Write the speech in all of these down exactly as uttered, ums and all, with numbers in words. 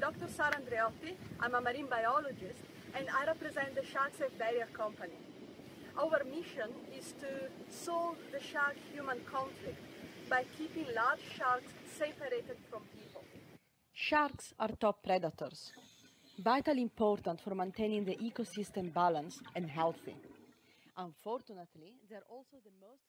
Doctor Sara Andreotti. I'm a marine biologist and I represent the Shark Safe Barrier Company. Our mission is to solve the shark-human conflict by keeping large sharks separated from people. Sharks are top predators, vitally important for maintaining the ecosystem balanced and healthy. Unfortunately, they're also the most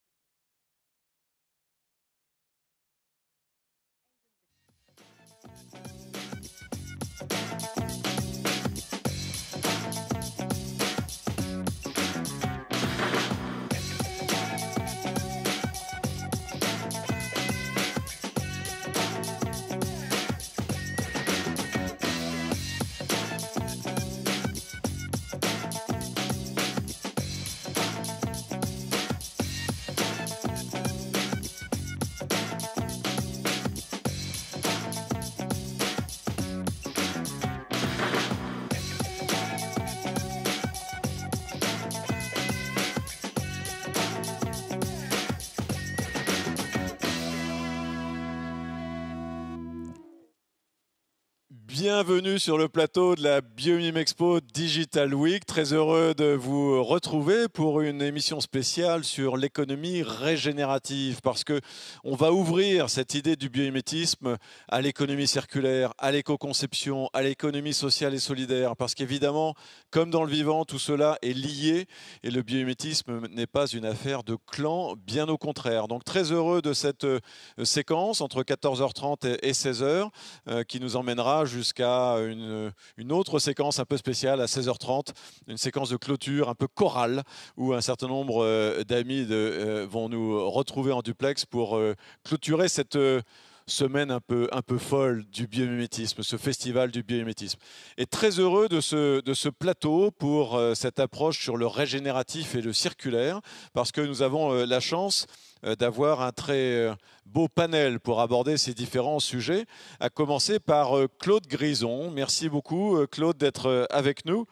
Bienvenue sur le plateau de la Biomime Expo Digital Week. Très heureux de vous retrouver pour une émission spéciale sur l'économie régénérative parce que on va ouvrir cette idée du biomimétisme à l'économie circulaire, à l'éco-conception, à l'économie sociale et solidaire. Parce qu'évidemment, comme dans le vivant, tout cela est lié et le biomimétisme n'est pas une affaire de clan, bien au contraire. Donc très heureux de cette séquence entre quatorze heures trente et seize heures euh, qui nous emmènera jusqu'à jusqu'à une, une autre séquence un peu spéciale à seize heures trente, une séquence de clôture un peu chorale où un certain nombre euh, d'amis de, euh, vont nous retrouver en duplex pour euh, clôturer cette euh, semaine un peu, un peu folle du biomimétisme, ce festival du biomimétisme. Et très heureux de ce, de ce plateau pour euh, cette approche sur le régénératif et le circulaire parce que nous avons euh, la chance d'avoir un très beau panel pour aborder ces différents sujets, à commencer par Claude Grison. Merci beaucoup, Claude, d'être avec nous.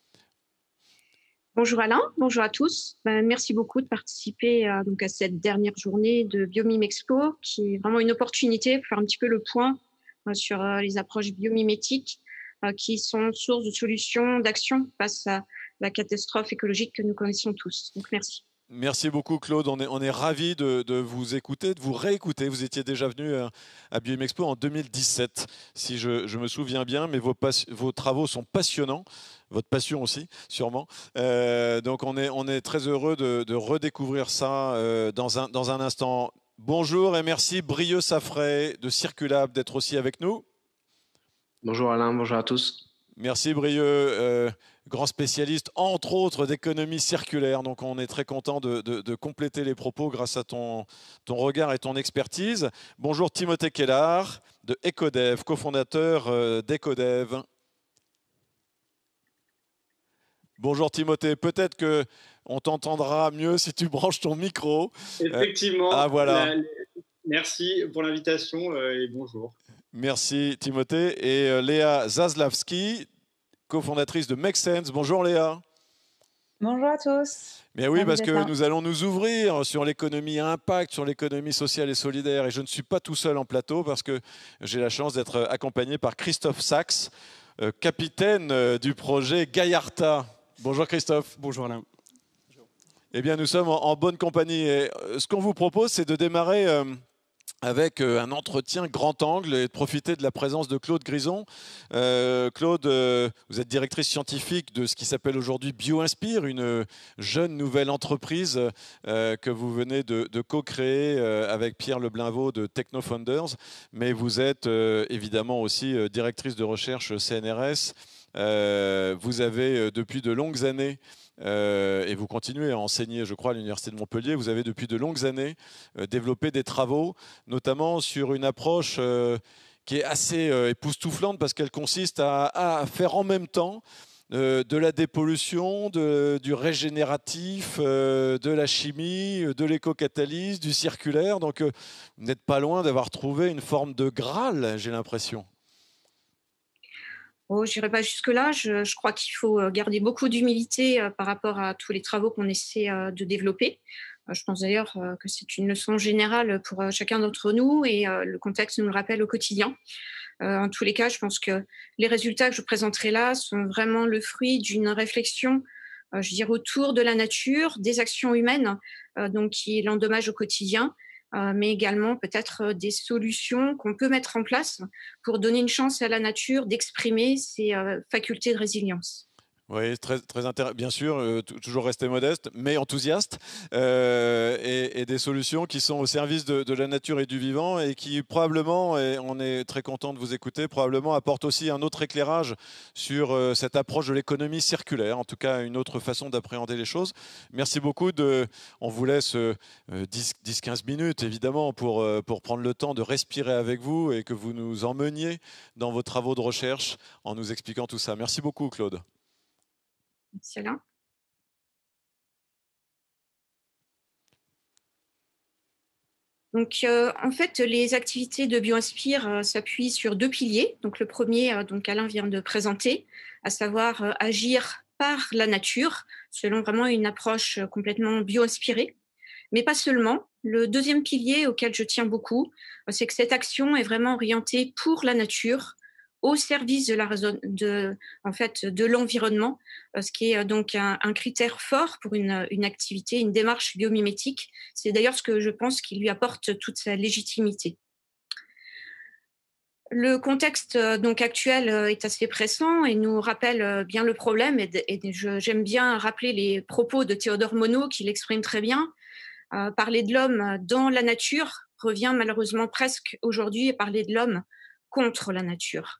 Bonjour Alain, bonjour à tous. Ben, merci beaucoup de participer à, donc, à cette dernière journée de Biomime Expo, qui est vraiment une opportunité pour faire un petit peu le point euh, sur euh, les approches biomimétiques euh, qui sont source de solutions, d'action face à la catastrophe écologique que nous connaissons tous. Donc merci. Merci beaucoup Claude, on est, on est ravis de, de vous écouter, de vous réécouter. Vous étiez déjà venu à, à Biomime Expo en deux mille dix-sept, si je, je me souviens bien, mais vos, pas, vos travaux sont passionnants, votre passion aussi, sûrement. Euh, donc on est, on est très heureux de, de redécouvrir ça euh, dans, un, dans un instant. Bonjour et merci Brieux Safray de Circulab d'être aussi avec nous. Bonjour Alain, bonjour à tous. Merci Brieux, euh, grand spécialiste entre autres d'économie circulaire. Donc on est très content de, de, de compléter les propos grâce à ton, ton regard et ton expertise. Bonjour Timothée Kellard de Ecodev, cofondateur euh, d'Ecodev. Bonjour Timothée, peut-être que on t'entendra mieux si tu branches ton micro. Effectivement. Euh, ah voilà. La, merci pour l'invitation euh, et bonjour. Merci Timothée. Et euh, Léa Zaslavski, cofondatrice de Make Sense. Bonjour Léa. Bonjour à tous. Mais oui, parce que nous allons nous ouvrir sur l'économie à impact, sur l'économie sociale et solidaire. Et je ne suis pas tout seul en plateau parce que j'ai la chance d'être accompagné par Christophe Sachs, euh, capitaine euh, du projet Gaïarta. Bonjour Christophe. Bonjour Alain. Eh bien, nous sommes en, en bonne compagnie. Et euh, ce qu'on vous propose, c'est de démarrer euh, avec un entretien grand angle et de profiter de la présence de Claude Grison. Euh, Claude, euh, vous êtes directrice scientifique de ce qui s'appelle aujourd'hui BioInspire, une jeune nouvelle entreprise euh, que vous venez de, de co-créer euh, avec Pierre Leblinvaux de TechnoFounders, mais vous êtes euh, évidemment aussi euh, directrice de recherche C N R S. Euh, vous avez euh, depuis de longues années Euh, et vous continuez à enseigner, je crois, à l'Université de Montpellier. Vous avez depuis de longues années euh, développé des travaux, notamment sur une approche euh, qui est assez euh, époustouflante parce qu'elle consiste à, à faire en même temps euh, de la dépollution, de, du régénératif, euh, de la chimie, de l'éco-catalyse, du circulaire. Donc euh, vous n'êtes pas loin d'avoir trouvé une forme de Graal, j'ai l'impression. Oh, je n'irai pas jusque-là. Je, je crois qu'il faut garder beaucoup d'humilité euh, par rapport à tous les travaux qu'on essaie euh, de développer. Euh, je pense d'ailleurs euh, que c'est une leçon générale pour euh, chacun d'entre nous et euh, le contexte nous le rappelle au quotidien. Euh, en tous les cas, je pense que les résultats que je présenterai là sont vraiment le fruit d'une réflexion, euh, je dirais, autour de la nature, des actions humaines, euh, donc qui l'endommagent au quotidien, euh, mais également peut-être des solutions qu'on peut mettre en place pour donner une chance à la nature d'exprimer ses euh, facultés de résilience. Oui, très, très intéressant. Bien sûr, euh, toujours rester modeste, mais enthousiaste, euh, et, et des solutions qui sont au service de, de la nature et du vivant et qui probablement, et on est très content de vous écouter, probablement apportent aussi un autre éclairage sur euh, cette approche de l'économie circulaire, en tout cas une autre façon d'appréhender les choses. Merci beaucoup. De, on vous laisse euh, dix à quinze minutes, évidemment, pour, euh, pour prendre le temps de respirer avec vous et que vous nous emmeniez dans vos travaux de recherche en nous expliquant tout ça. Merci beaucoup, Claude. Merci Alain. Donc, euh, en fait, les activités de BioInspire euh, s'appuient sur deux piliers. Donc, le premier, euh, donc Alain vient de présenter, à savoir euh, agir par la nature, selon vraiment une approche euh, complètement bio-inspirée. Mais pas seulement. Le deuxième pilier auquel je tiens beaucoup, euh, c'est que cette action est vraiment orientée pour la nature, au service de la raison, de, en fait, de l'environnement, ce qui est donc un, un critère fort pour une, une activité, une démarche biomimétique. C'est d'ailleurs ce que je pense qui lui apporte toute sa légitimité. Le contexte donc actuel est assez pressant et nous rappelle bien le problème. Et, et je, j'aime bien rappeler les propos de Théodore Monod qui l'exprime très bien. Euh, parler de l'homme dans la nature revient malheureusement presque aujourd'hui à parler de l'homme contre la nature.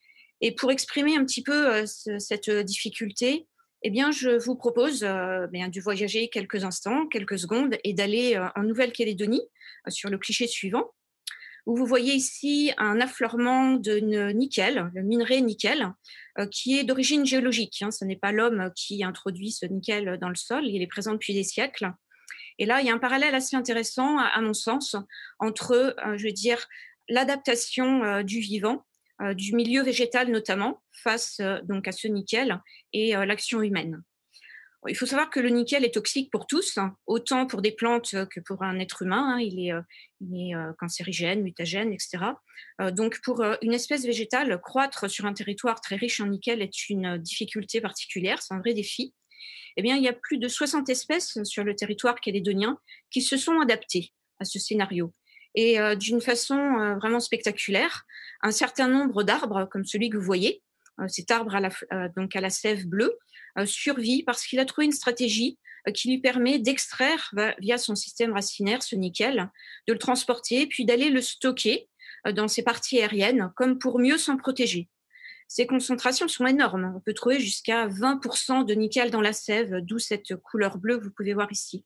Et pour exprimer un petit peu euh, cette difficulté, eh bien, je vous propose euh, bien, de voyager quelques instants, quelques secondes, et d'aller euh, en Nouvelle-Calédonie, euh, sur le cliché suivant, où vous voyez ici un affleurement de nickel, le minerai nickel, euh, qui est d'origine géologique. Hein. Ce n'est pas l'homme qui introduit ce nickel dans le sol, il est présent depuis des siècles. Et là, il y a un parallèle assez intéressant, à, à mon sens, entre, euh, je veux dire, l'adaptation euh, du vivant, Euh, du milieu végétal notamment, face euh, donc à ce nickel et euh, l'action humaine. Bon, il faut savoir que le nickel est toxique pour tous, hein, autant pour des plantes que pour un être humain. Hein, il est, euh, il est euh, cancérigène, mutagène, et cetera. Euh, donc pour euh, une espèce végétale, croître sur un territoire très riche en nickel est une difficulté particulière, c'est un vrai défi. Eh bien, il y a plus de soixante espèces sur le territoire calédonien qui se sont adaptées à ce scénario. Et euh, d'une façon euh, vraiment spectaculaire, un certain nombre d'arbres, comme celui que vous voyez, euh, cet arbre à la, euh, donc à la sève bleue, euh, survit parce qu'il a trouvé une stratégie euh, qui lui permet d'extraire via son système racinaire ce nickel, de le transporter, puis d'aller le stocker euh, dans ses parties aériennes, comme pour mieux s'en protéger. Ces concentrations sont énormes. On peut trouver jusqu'à vingt pour cent de nickel dans la sève, d'où cette couleur bleue que vous pouvez voir ici.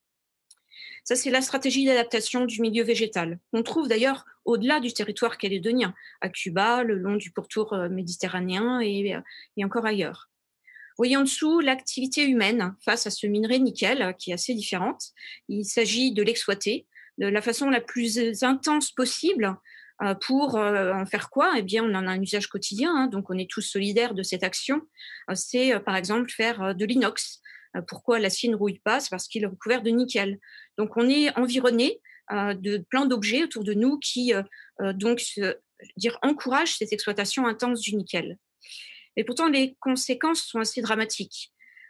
Ça, c'est la stratégie d'adaptation du milieu végétal. On trouve d'ailleurs au-delà du territoire calédonien, à Cuba, le long du pourtour méditerranéen et, et encore ailleurs. Vous voyez en dessous l'activité humaine face à ce minerai nickel qui est assez différente. Il s'agit de l'exploiter de la façon la plus intense possible. Pour en faire quoi? Eh bien, on en a un usage quotidien, hein, donc on est tous solidaires de cette action. C'est par exemple faire de l'inox. Pourquoi l'acier ne rouille pas? C'est parce qu'il est recouvert de nickel. Donc, on est environné euh, de plein d'objets autour de nous qui euh, donc se, dire, encouragent cette exploitation intense du nickel. Et pourtant, les conséquences sont assez dramatiques.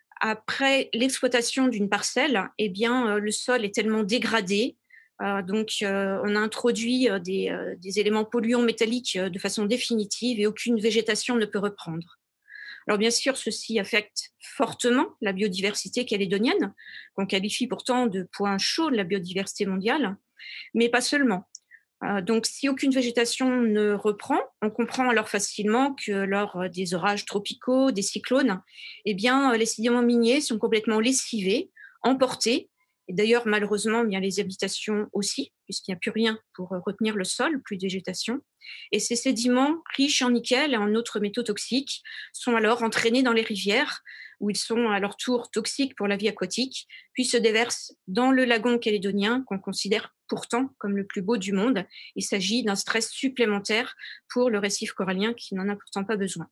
Après l'exploitation d'une parcelle, eh bien, euh, le sol est tellement dégradé, euh, donc euh, on a introduit euh, des, euh, des éléments polluants métalliques euh, de façon définitive et aucune végétation ne peut reprendre. Alors bien sûr, ceci affecte fortement la biodiversité calédonienne, qu'on qualifie pourtant de point chaud de la biodiversité mondiale, mais pas seulement. Euh, donc si aucune végétation ne reprend, on comprend alors facilement que lors des orages tropicaux, des cyclones, eh bien, les sédiments miniers sont complètement lessivés, emportés, et d'ailleurs malheureusement bien les habitations aussi, puisqu'il n'y a plus rien pour retenir le sol, plus de végétation. Et ces sédiments riches en nickel et en autres métaux toxiques sont alors entraînés dans les rivières, où ils sont à leur tour toxiques pour la vie aquatique, puis se déversent dans le lagon calédonien qu'on considère pourtant comme le plus beau du monde. Il s'agit d'un stress supplémentaire pour le récif corallien qui n'en a pourtant pas besoin.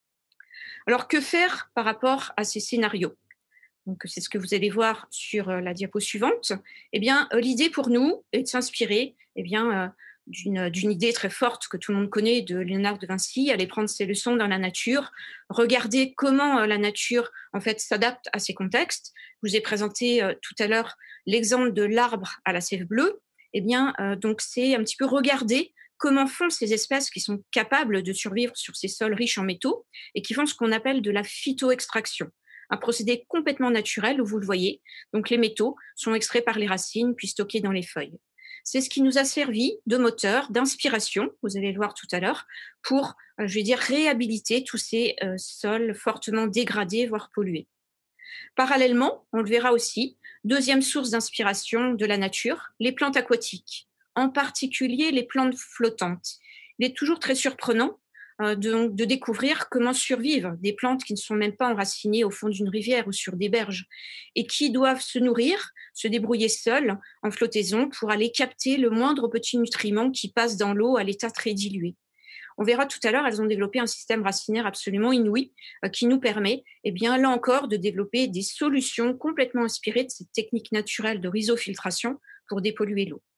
Alors que faire par rapport à ces scénarios? Donc, c'est ce que vous allez voir sur la diapo suivante. Eh bien, l'idée pour nous est de s'inspirer eh bien, d'une, d'une idée très forte que tout le monde connaît de Léonard de Vinci, aller prendre ses leçons dans la nature, regarder comment la nature en fait s'adapte à ces contextes. Je vous ai présenté euh, tout à l'heure l'exemple de l'arbre à la sève bleue. Eh bien, euh, donc c'est un petit peu regarder comment font ces espèces qui sont capables de survivre sur ces sols riches en métaux et qui font ce qu'on appelle de la phytoextraction, un procédé complètement naturel où vous le voyez. Donc les métaux sont extraits par les racines puis stockés dans les feuilles. C'est ce qui nous a servi de moteur, d'inspiration, vous allez le voir tout à l'heure, pour, euh, je vais dire, réhabiliter tous ces euh, sols fortement dégradés, voire pollués. Parallèlement, on le verra aussi, deuxième source d'inspiration de la nature, les plantes aquatiques, en particulier les plantes flottantes. Il est toujours très surprenant euh, de, de découvrir comment survivent des plantes qui ne sont même pas enracinées au fond d'une rivière ou sur des berges et qui doivent se nourrir, se débrouiller seules en flottaison pour aller capter le moindre petit nutriment qui passe dans l'eau à l'état très dilué. On verra tout à l'heure, elles ont développé un système racinaire absolument inouï euh, qui nous permet, eh bien, là encore, de développer des solutions complètement inspirées de cette technique naturelle de rhizofiltration pour dépolluer l'eau.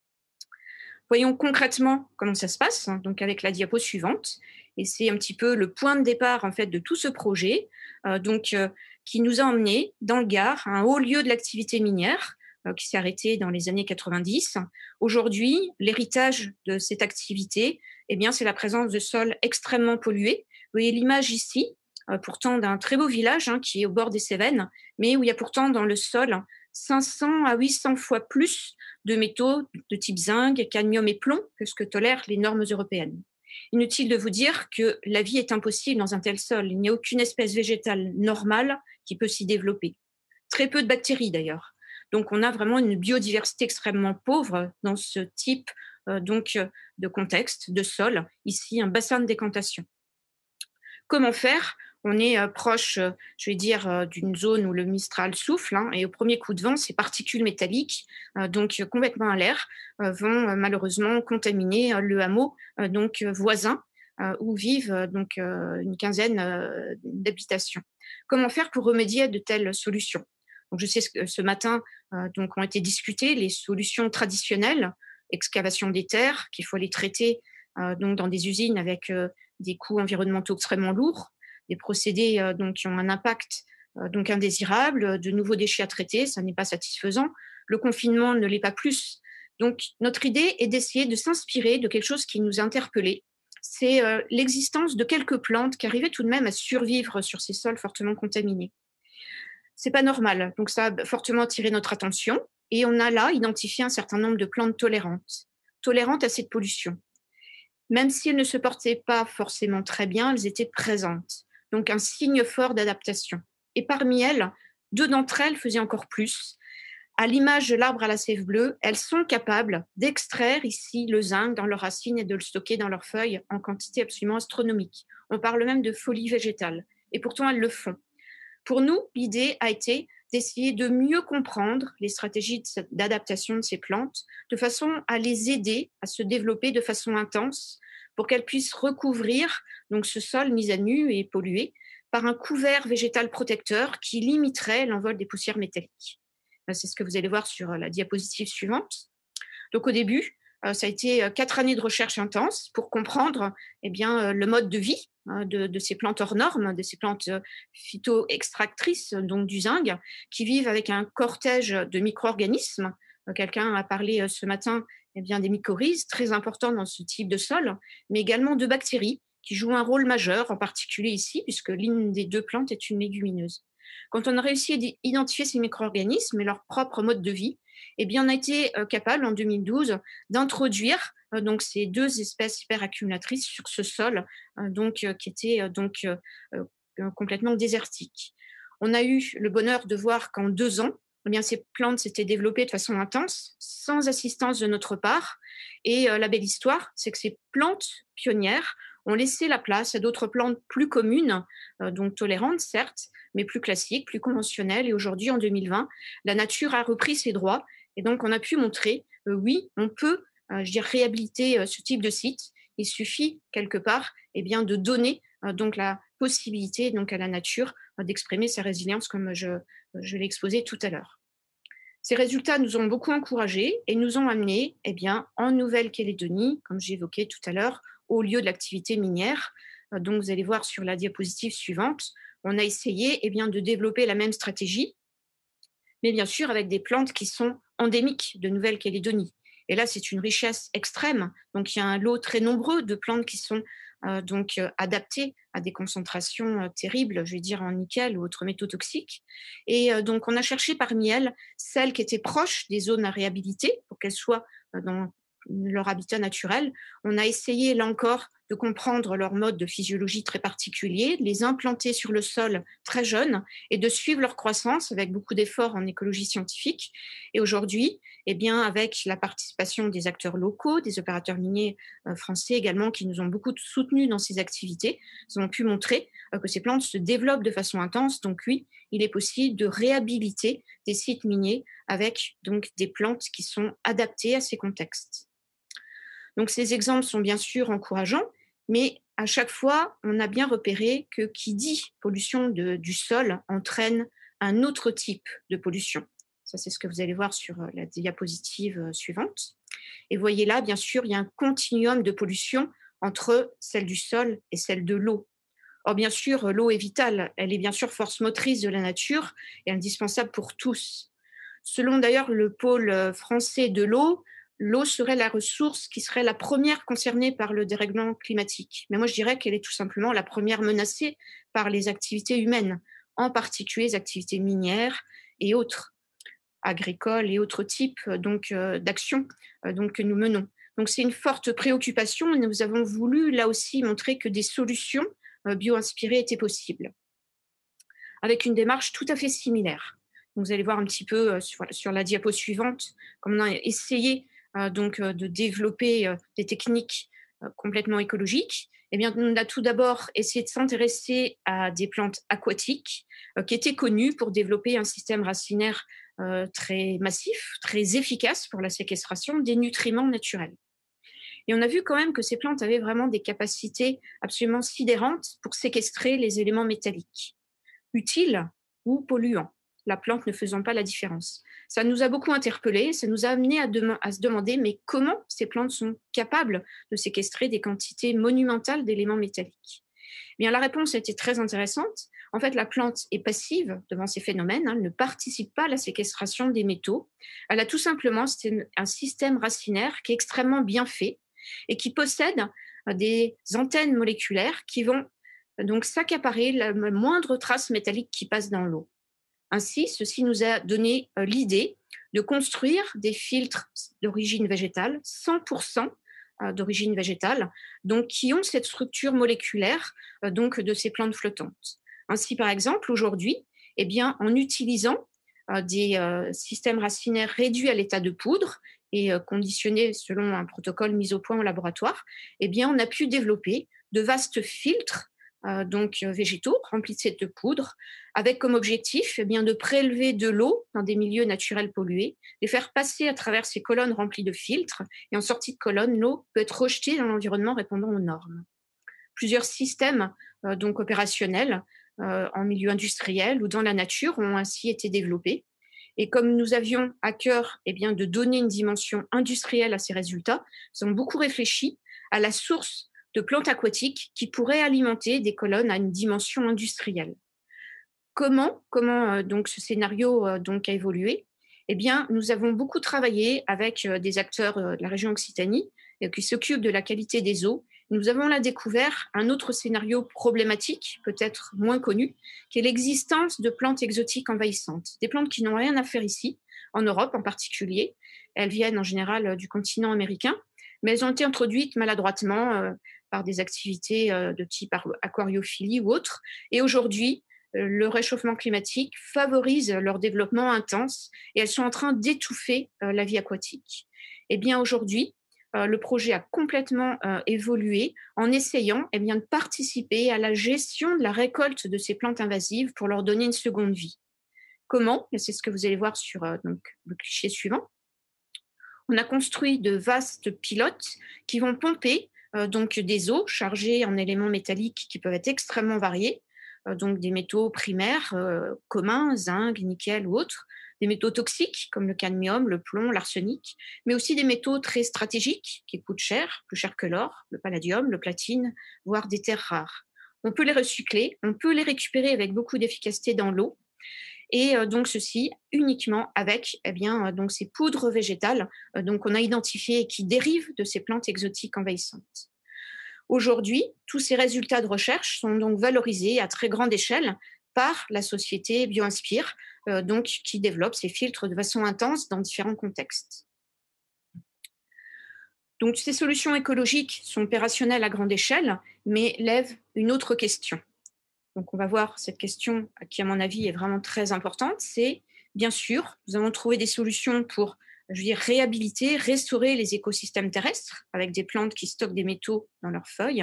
Voyons concrètement comment ça se passe, hein, donc avec la diapo suivante. Et c'est un petit peu le point de départ en fait de tout ce projet, euh, donc euh, qui nous a emmenés dans le Gard, un haut lieu de l'activité minière euh, qui s'est arrêté dans les années quatre-vingt-dix. Aujourd'hui, l'héritage de cette activité, eh bien, c'est la présence de sols extrêmement pollués. Vous voyez l'image ici, euh, pourtant d'un très beau village hein, qui est au bord des Cévennes, mais où il y a pourtant dans le sol cinq cents à huit cents fois plus de métaux de type zinc, cadmium et plomb que ce que tolèrent les normes européennes. Inutile de vous dire que la vie est impossible dans un tel sol. Il n'y a aucune espèce végétale normale qui peut s'y développer. Très peu de bactéries d'ailleurs. Donc on a vraiment une biodiversité extrêmement pauvre dans ce type euh, donc, de contexte, de sol. Ici, un bassin de décantation. Comment faire ? On est euh, proche, euh, je vais dire, euh, d'une zone où le Mistral souffle, hein, et au premier coup de vent, ces particules métalliques, euh, donc euh, complètement à l'air, euh, vont euh, malheureusement contaminer euh, le hameau euh, donc euh, voisin euh, où vivent euh, donc euh, une quinzaine euh, d'habitations. Comment faire pour remédier à de telles solutions ? Donc, je sais que ce matin euh, donc ont été discutées les solutions traditionnelles, excavation des terres, qu'il faut les traiter euh, donc dans des usines avec euh, des coûts environnementaux extrêmement lourds, des procédés euh, donc, qui ont un impact euh, donc indésirable, de nouveaux déchets à traiter, ça n'est pas satisfaisant. Le confinement ne l'est pas plus. Donc, notre idée est d'essayer de s'inspirer de quelque chose qui nous a interpellés. C'est euh, l'existence de quelques plantes qui arrivaient tout de même à survivre sur ces sols fortement contaminés. C'est pas normal. Donc, ça a fortement attiré notre attention. Et on a là identifié un certain nombre de plantes tolérantes, tolérantes à cette pollution. Même si elles ne se portaient pas forcément très bien, elles étaient présentes. Donc, un signe fort d'adaptation. Et parmi elles, deux d'entre elles faisaient encore plus. À l'image de l'arbre à la sève bleue, elles sont capables d'extraire ici le zinc dans leurs racines et de le stocker dans leurs feuilles en quantité absolument astronomique. On parle même de folie végétale. Et pourtant, elles le font. Pour nous, l'idée a été d'essayer de mieux comprendre les stratégies d'adaptation de ces plantes, de façon à les aider à se développer de façon intense pour qu'elles puissent recouvrir donc ce sol mis à nu et pollué par un couvert végétal protecteur qui limiterait l'envol des poussières métalliques. C'est ce que vous allez voir sur la diapositive suivante. Donc au début, ça a été quatre années de recherche intense pour comprendre eh bien, le mode de vie de, de ces plantes hors normes, de ces plantes phytoextractrices, donc du zinc, qui vivent avec un cortège de micro-organismes. Quelqu'un a parlé ce matin eh bien, des mycorhizes, très importants dans ce type de sol, mais également de bactéries qui jouent un rôle majeur, en particulier ici, puisque l'une des deux plantes est une légumineuse. Quand on a réussi à identifier ces micro-organismes et leur propre mode de vie, eh bien, on a été capable, en deux mille douze, d'introduire euh, donc, ces deux espèces hyperaccumulatrices sur ce sol euh, donc, euh, qui était euh, donc, euh, euh, complètement désertique. On a eu le bonheur de voir qu'en deux ans, eh bien, ces plantes s'étaient développées de façon intense, sans assistance de notre part. Et euh, la belle histoire, c'est que ces plantes pionnières ont laissé la place à d'autres plantes plus communes, euh, donc tolérantes certes, mais plus classiques, plus conventionnelles. Et aujourd'hui, en deux mille vingt, la nature a repris ses droits. Et donc, on a pu montrer, euh, oui, on peut euh, je dirais, réhabiliter euh, ce type de site. Il suffit, quelque part, eh bien, de donner euh, donc, la possibilité donc, à la nature euh, d'exprimer sa résilience, comme je, je l'ai exposé tout à l'heure. Ces résultats nous ont beaucoup encouragés et nous ont amenés eh bien, en Nouvelle-Calédonie, comme j'évoquais tout à l'heure, au lieu de l'activité minière. Donc, vous allez voir sur la diapositive suivante, on a essayé eh bien, de développer la même stratégie, mais bien sûr avec des plantes qui sont endémiques de Nouvelle-Calédonie. Et là, c'est une richesse extrême. Donc, il y a un lot très nombreux de plantes qui sont euh, donc, euh, adaptées à des concentrations euh, terribles, je vais dire en nickel ou autres métaux toxiques. Et euh, donc, on a cherché parmi elles celles qui étaient proches des zones à réhabiliter pour qu'elles soient euh, dans leur habitat naturel. On a essayé, là encore, de comprendre leur mode de physiologie très particulier, de les implanter sur le sol très jeunes et de suivre leur croissance avec beaucoup d'efforts en écologie scientifique. Et aujourd'hui, eh bien, avec la participation des acteurs locaux, des opérateurs miniers euh, français également, qui nous ont beaucoup soutenus dans ces activités, nous avons pu montrer euh, que ces plantes se développent de façon intense. Donc oui, il est possible de réhabiliter des sites miniers avec donc des plantes qui sont adaptées à ces contextes. Donc ces exemples sont bien sûr encourageants, mais à chaque fois, on a bien repéré que qui dit pollution de, du sol entraîne un autre type de pollution. Ça, c'est ce que vous allez voir sur la diapositive suivante. Et voyez là, bien sûr, il y a un continuum de pollution entre celle du sol et celle de l'eau. Or, bien sûr, l'eau est vitale. Elle est bien sûr force motrice de la nature et indispensable pour tous. Selon d'ailleurs le pôle français de l'eau, l'eau serait la ressource qui serait la première concernée par le dérèglement climatique. Mais moi, je dirais qu'elle est tout simplement la première menacée par les activités humaines, en particulier les activités minières et autres, agricoles et autres types donc, euh, d'actions euh, donc, que nous menons. Donc, c'est une forte préoccupation et nous avons voulu, là aussi, montrer que des solutions euh, bio-inspirées étaient possibles, avec une démarche tout à fait similaire. Donc, vous allez voir un petit peu euh, sur, sur la diapo suivante, comme on a essayé Euh, donc euh, de développer euh, des techniques euh, complètement écologiques. Eh bien, on a tout d'abord essayé de s'intéresser à des plantes aquatiques euh, qui étaient connues pour développer un système racinaire euh, très massif, très efficace pour la séquestration des nutriments naturels. Et on a vu quand même que ces plantes avaient vraiment des capacités absolument sidérantes pour séquestrer les éléments métalliques, utiles ou polluants, la plante ne faisant pas la différence. Ça nous a beaucoup interpellés, ça nous a amené à, de- à se demander mais comment ces plantes sont capables de séquestrer des quantités monumentales d'éléments métalliques. Eh bien, la réponse a été très intéressante. En fait, la plante est passive devant ces phénomènes, hein, elle ne participe pas à la séquestration des métaux. Elle a tout simplement un système racinaire qui est extrêmement bien fait et qui possède des antennes moléculaires qui vont donc s'accaparer la moindre trace métallique qui passe dans l'eau. Ainsi, ceci nous a donné euh, l'idée de construire des filtres d'origine végétale, cent pour cent euh, d'origine végétale, donc qui ont cette structure moléculaire euh, donc de ces plantes flottantes. Ainsi, par exemple, aujourd'hui, eh bien, en utilisant euh, des euh, systèmes racinaires réduits à l'état de poudre et euh, conditionnés selon un protocole mis au point au laboratoire, eh bien, on a pu développer de vastes filtres Euh, donc euh, végétaux remplis de cette poudre, avec comme objectif eh bien, de prélever de l'eau dans des milieux naturels pollués, les faire passer à travers ces colonnes remplies de filtres, et en sortie de colonne, l'eau peut être rejetée dans l'environnement répondant aux normes. Plusieurs systèmes euh, donc opérationnels euh, en milieu industriel ou dans la nature ont ainsi été développés. Et comme nous avions à cœur eh bien, de donner une dimension industrielle à ces résultats, nous avons beaucoup réfléchi à la source de plantes aquatiques qui pourraient alimenter des colonnes à une dimension industrielle. Comment, comment euh, donc ce scénario euh, donc a évolué? Eh bien, nous avons beaucoup travaillé avec euh, des acteurs euh, de la région Occitanie euh, qui s'occupent de la qualité des eaux. Nous avons là découvert un autre scénario problématique, peut-être moins connu, qui est l'existence de plantes exotiques envahissantes, des plantes qui n'ont rien à faire ici, en Europe en particulier. Elles viennent en général euh, du continent américain, mais elles ont été introduites maladroitement euh, par des activités euh, de type aquariophilie ou autres. Et aujourd'hui, euh, le réchauffement climatique favorise leur développement intense et elles sont en train d'étouffer euh, la vie aquatique. Eh bien, aujourd'hui, euh, le projet a complètement euh, évolué en essayant eh bien, de participer à la gestion de la récolte de ces plantes invasives pour leur donner une seconde vie. Comment? C'est ce que vous allez voir sur euh, donc, le cliché suivant. On a construit de vastes pilotes qui vont pomper euh, donc des eaux chargées en éléments métalliques qui peuvent être extrêmement variés, euh, donc des métaux primaires euh, communs, zinc, nickel ou autres, des métaux toxiques comme le cadmium, le plomb, l'arsenic, mais aussi des métaux très stratégiques qui coûtent cher, plus cher que l'or, le palladium, le platine, voire des terres rares. On peut les recycler, on peut les récupérer avec beaucoup d'efficacité dans l'eau, et euh, donc ceci uniquement avec eh bien, euh, donc ces poudres végétales euh, donc qu'on a identifiées et qui dérivent de ces plantes exotiques envahissantes. Aujourd'hui, tous ces résultats de recherche sont donc valorisés à très grande échelle par la société BioInspire, euh, donc, qui développe ces filtres de façon intense dans différents contextes. Donc, ces solutions écologiques sont opérationnelles à grande échelle, mais lèvent une autre question. Donc, on va voir cette question qui, à mon avis, est vraiment très importante. C'est, bien sûr, nous avons trouvé des solutions pour, je veux dire, réhabiliter, restaurer les écosystèmes terrestres avec des plantes qui stockent des métaux dans leurs feuilles.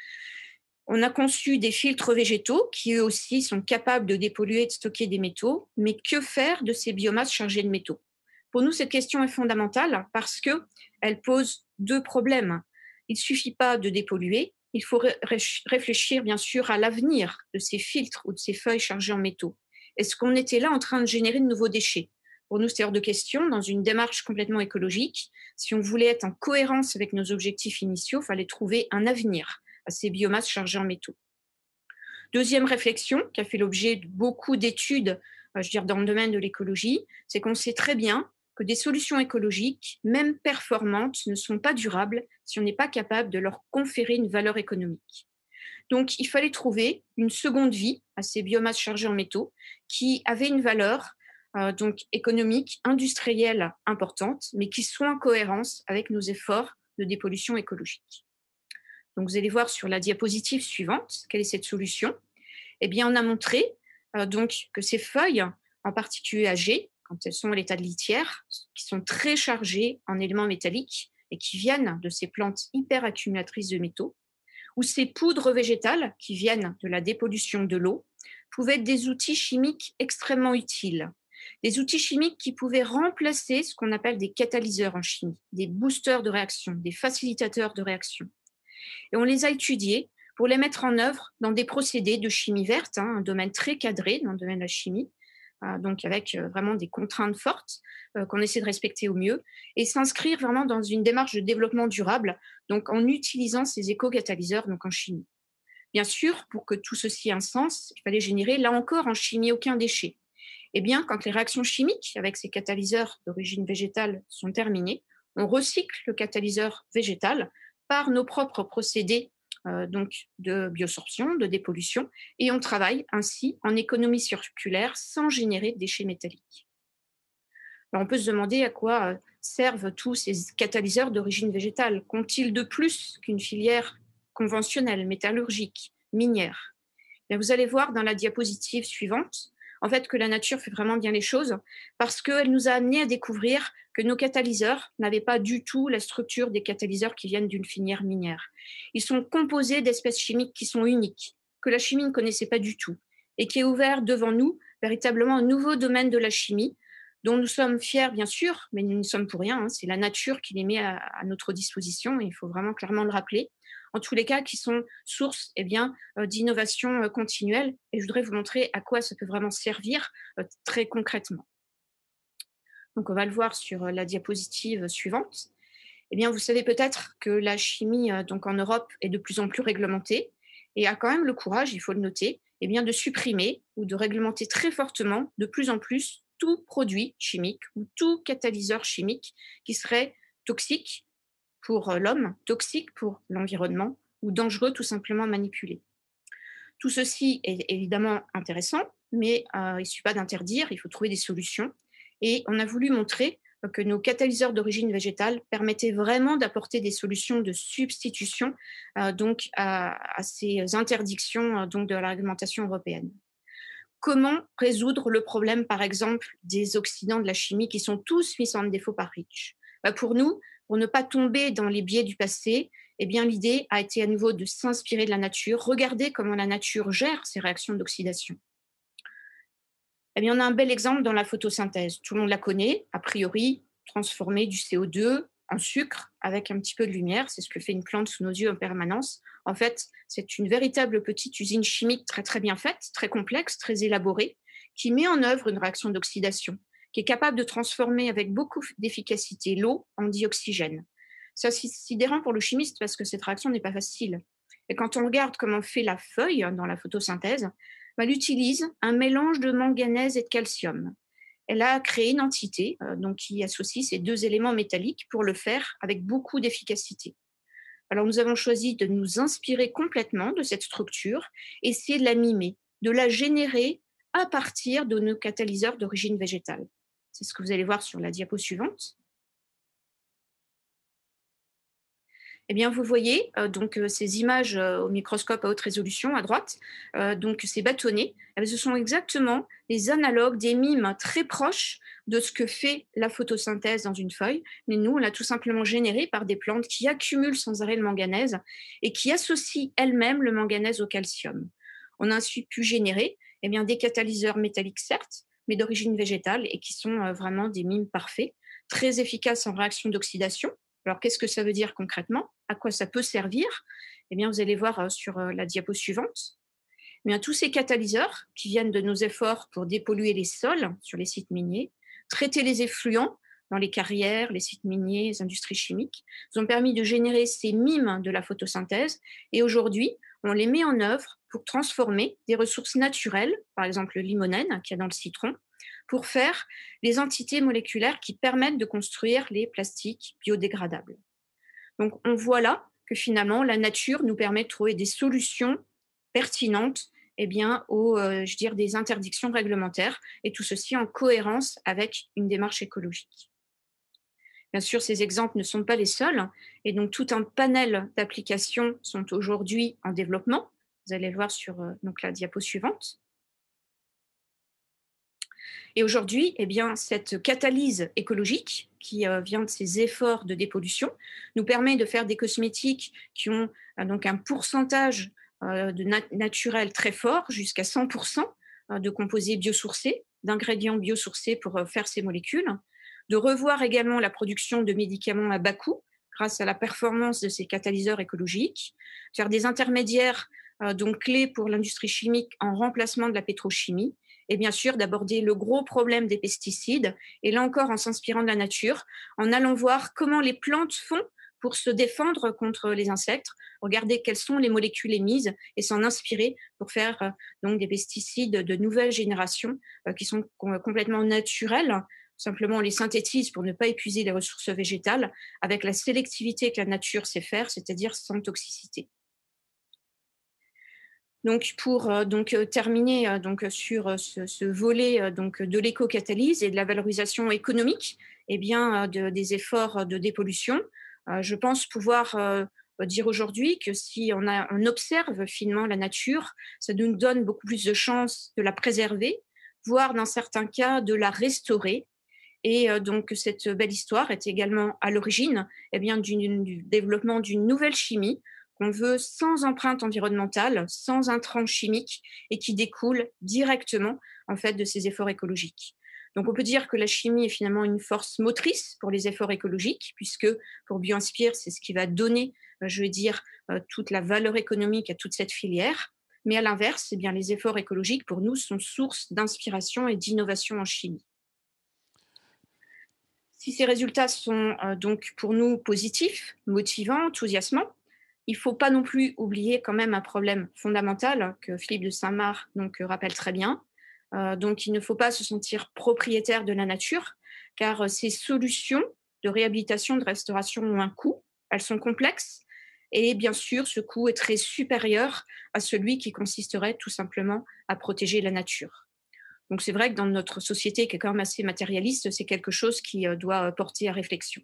On a conçu des filtres végétaux qui, eux aussi, sont capables de dépolluer et de stocker des métaux. Mais que faire de ces biomasses chargées de métaux? Pour nous, cette question est fondamentale parce qu'elle pose deux problèmes. Il ne suffit pas de dépolluer. Il faut ré- réfléchir, bien sûr, à l'avenir de ces filtres ou de ces feuilles chargées en métaux. Est-ce qu'on était là en train de générer de nouveaux déchets? Pour nous, c'est hors de question. Dans une démarche complètement écologique, si on voulait être en cohérence avec nos objectifs initiaux, il fallait trouver un avenir à ces biomasses chargées en métaux. Deuxième réflexion, qui a fait l'objet de beaucoup d'études, je veux dire, dans le domaine de l'écologie, c'est qu'on sait très bien que des solutions écologiques, même performantes, ne sont pas durables si on n'est pas capable de leur conférer une valeur économique. Donc, il fallait trouver une seconde vie à ces biomasses chargées en métaux qui avaient une valeur euh, donc économique, industrielle importante, mais qui soit en cohérence avec nos efforts de dépollution écologique. Donc, vous allez voir sur la diapositive suivante quelle est cette solution. Eh bien, on a montré euh, donc que ces feuilles, en particulier âgées, quand elles sont à l'état de litière, qui sont très chargées en éléments métalliques et qui viennent de ces plantes hyper accumulatrices de métaux, ou ces poudres végétales qui viennent de la dépollution de l'eau, pouvaient être des outils chimiques extrêmement utiles. Des outils chimiques qui pouvaient remplacer ce qu'on appelle des catalyseurs en chimie, des boosters de réaction, des facilitateurs de réaction. Et on les a étudiés pour les mettre en œuvre dans des procédés de chimie verte, hein, un domaine très cadré dans le domaine de la chimie, euh, donc avec euh, vraiment des contraintes fortes euh, qu'on essaie de respecter au mieux, et s'inscrire vraiment dans une démarche de développement durable, donc en utilisant ces éco-catalyseurs donc en chimie. Bien sûr, pour que tout ceci ait un sens, il fallait générer, là encore, en chimie, aucun déchet. Eh bien, quand les réactions chimiques avec ces catalyseurs d'origine végétale sont terminées, on recycle le catalyseur végétal par nos propres procédés euh, donc de biosorption, de dépollution, et on travaille ainsi en économie circulaire sans générer de déchets métalliques. Alors on peut se demander à quoi euh, servent tous ces catalyseurs d'origine végétale. Qu'ont-ils de plus qu'une filière conventionnelle, métallurgique, minière? Bien, vous allez voir dans la diapositive suivante en fait, que la nature fait vraiment bien les choses parce qu'elle nous a amené à découvrir que nos catalyseurs n'avaient pas du tout la structure des catalyseurs qui viennent d'une filière minière. Ils sont composés d'espèces chimiques qui sont uniques, que la chimie ne connaissait pas du tout et qui est ouvert devant nous véritablement un nouveau domaine de la chimie dont nous sommes fiers, bien sûr, mais nous ne sommes pour rien. Hein, c'est la nature qui les met à, à notre disposition et il faut vraiment clairement le rappeler. En tous les cas, qui sont source eh bien, euh, d'innovation euh, continuelle. Et je voudrais vous montrer à quoi ça peut vraiment servir euh, très concrètement. Donc, on va le voir sur euh, la diapositive suivante. Eh bien, vous savez peut-être que la chimie euh, donc en Europe est de plus en plus réglementée et a quand même le courage, il faut le noter, eh bien, de supprimer ou de réglementer très fortement de plus en plus tout produit chimique ou tout catalyseur chimique qui serait toxique pour l'homme, toxique pour l'environnement ou dangereux tout simplement manipulé. Tout ceci est évidemment intéressant, mais euh, il ne suffit pas d'interdire, il faut trouver des solutions. Et on a voulu montrer que nos catalyseurs d'origine végétale permettaient vraiment d'apporter des solutions de substitution euh, donc à, à ces interdictions euh, donc de la réglementation européenne. Comment résoudre le problème, par exemple, des oxydants de la chimie qui sont tous mis en défaut par REACH? Bah pour nous, pour ne pas tomber dans les biais du passé, eh bien, l'idée a été à nouveau de s'inspirer de la nature, regarder comment la nature gère ces réactions d'oxydation. Eh bien, on a un bel exemple dans la photosynthèse. Tout le monde la connaît, a priori, transformer du C O deux en sucre avec un petit peu de lumière. C'est ce que fait une plante sous nos yeux en permanence. En fait, c'est une véritable petite usine chimique très, très bien faite, très complexe, très élaborée, qui met en œuvre une réaction d'oxydation, qui est capable de transformer avec beaucoup d'efficacité l'eau en dioxygène. C'est sidérant pour le chimiste parce que cette réaction n'est pas facile. Et quand on regarde comment fait la feuille dans la photosynthèse, elle utilise un mélange de manganèse et de calcium. Elle a créé une entité euh, donc, qui associe ces deux éléments métalliques pour le faire avec beaucoup d'efficacité. Alors nous avons choisi de nous inspirer complètement de cette structure, essayer de la mimer, de la générer à partir de nos catalyseurs d'origine végétale. C'est ce que vous allez voir sur la diapo suivante. Eh bien, vous voyez euh, donc, euh, ces images euh, au microscope à haute résolution à droite, euh, donc ces bâtonnets, eh ce sont exactement les analogues des mimes très proches de ce que fait la photosynthèse dans une feuille. Mais nous, on l'a tout simplement généré par des plantes qui accumulent sans arrêt le manganèse et qui associent elles-mêmes le manganèse au calcium. On a ainsi pu générer eh bien, des catalyseurs métalliques, certes, mais d'origine végétale et qui sont euh, vraiment des mimes parfaits, très efficaces en réaction d'oxydation. Alors, qu'est-ce que ça veut dire concrètement? À quoi ça peut servir? Eh bien, vous allez voir sur la diapo suivante. Eh bien, tous ces catalyseurs qui viennent de nos efforts pour dépolluer les sols sur les sites miniers, traiter les effluents dans les carrières, les sites miniers, les industries chimiques, nous ont permis de générer ces mimes de la photosynthèse. Et aujourd'hui, on les met en œuvre pour transformer des ressources naturelles, par exemple le limonène qu'il y a dans le citron, pour faire les entités moléculaires qui permettent de construire les plastiques biodégradables. Donc, on voit là que finalement, la nature nous permet de trouver des solutions pertinentes eh bien, aux euh, je veux dire, des interdictions réglementaires, et tout ceci en cohérence avec une démarche écologique. Bien sûr, ces exemples ne sont pas les seuls, et donc tout un panel d'applications sont aujourd'hui en développement. Vous allez le voir sur euh, donc, la diapo suivante. Et aujourd'hui, eh bien, cette catalyse écologique qui euh, vient de ces efforts de dépollution nous permet de faire des cosmétiques qui ont euh, donc un pourcentage euh, de nat- naturel très fort, jusqu'à cent pour cent euh, de composés biosourcés, d'ingrédients biosourcés pour euh, faire ces molécules, de revoir également la production de médicaments à bas coût grâce à la performance de ces catalyseurs écologiques, faire des intermédiaires euh, donc clés pour l'industrie chimique en remplacement de la pétrochimie, et bien sûr d'aborder le gros problème des pesticides, et là encore en s'inspirant de la nature, en allant voir comment les plantes font pour se défendre contre les insectes, regarder quelles sont les molécules émises et s'en inspirer pour faire euh, donc des pesticides de nouvelle génération euh, qui sont com- complètement naturels. Simplement, on les synthétise pour ne pas épuiser les ressources végétales avec la sélectivité que la nature sait faire, c'est-à-dire sans toxicité. Donc, pour euh, donc, euh, terminer euh, donc, sur euh, ce, ce volet euh, donc, de l'éco-catalyse et de la valorisation économique eh bien, euh, de, des efforts de dépollution, euh, je pense pouvoir euh, dire aujourd'hui que si on, a, on observe finement la nature, ça nous donne beaucoup plus de chances de la préserver, voire dans certains cas de la restaurer. Et euh, donc, cette belle histoire est également à l'origine eh bien, du, du développement d'une nouvelle chimie qu'on veut sans empreinte environnementale, sans intrants chimiques et qui découle directement en fait de ces efforts écologiques. Donc on peut dire que la chimie est finalement une force motrice pour les efforts écologiques, puisque pour BioInspire, c'est ce qui va donner, je veux dire, toute la valeur économique à toute cette filière. Mais à l'inverse, eh bien, les efforts écologiques pour nous sont source d'inspiration et d'innovation en chimie. Si ces résultats sont euh, donc pour nous positifs, motivants, enthousiasmants, il ne faut pas non plus oublier quand même un problème fondamental que Philippe de Saint-Marc donc, rappelle très bien. Euh, donc, il ne faut pas se sentir propriétaire de la nature, car ces solutions de réhabilitation, de restauration ont un coût. Elles sont complexes et bien sûr, ce coût est très supérieur à celui qui consisterait tout simplement à protéger la nature. Donc, c'est vrai que dans notre société qui est quand même assez matérialiste, c'est quelque chose qui doit porter à réflexion.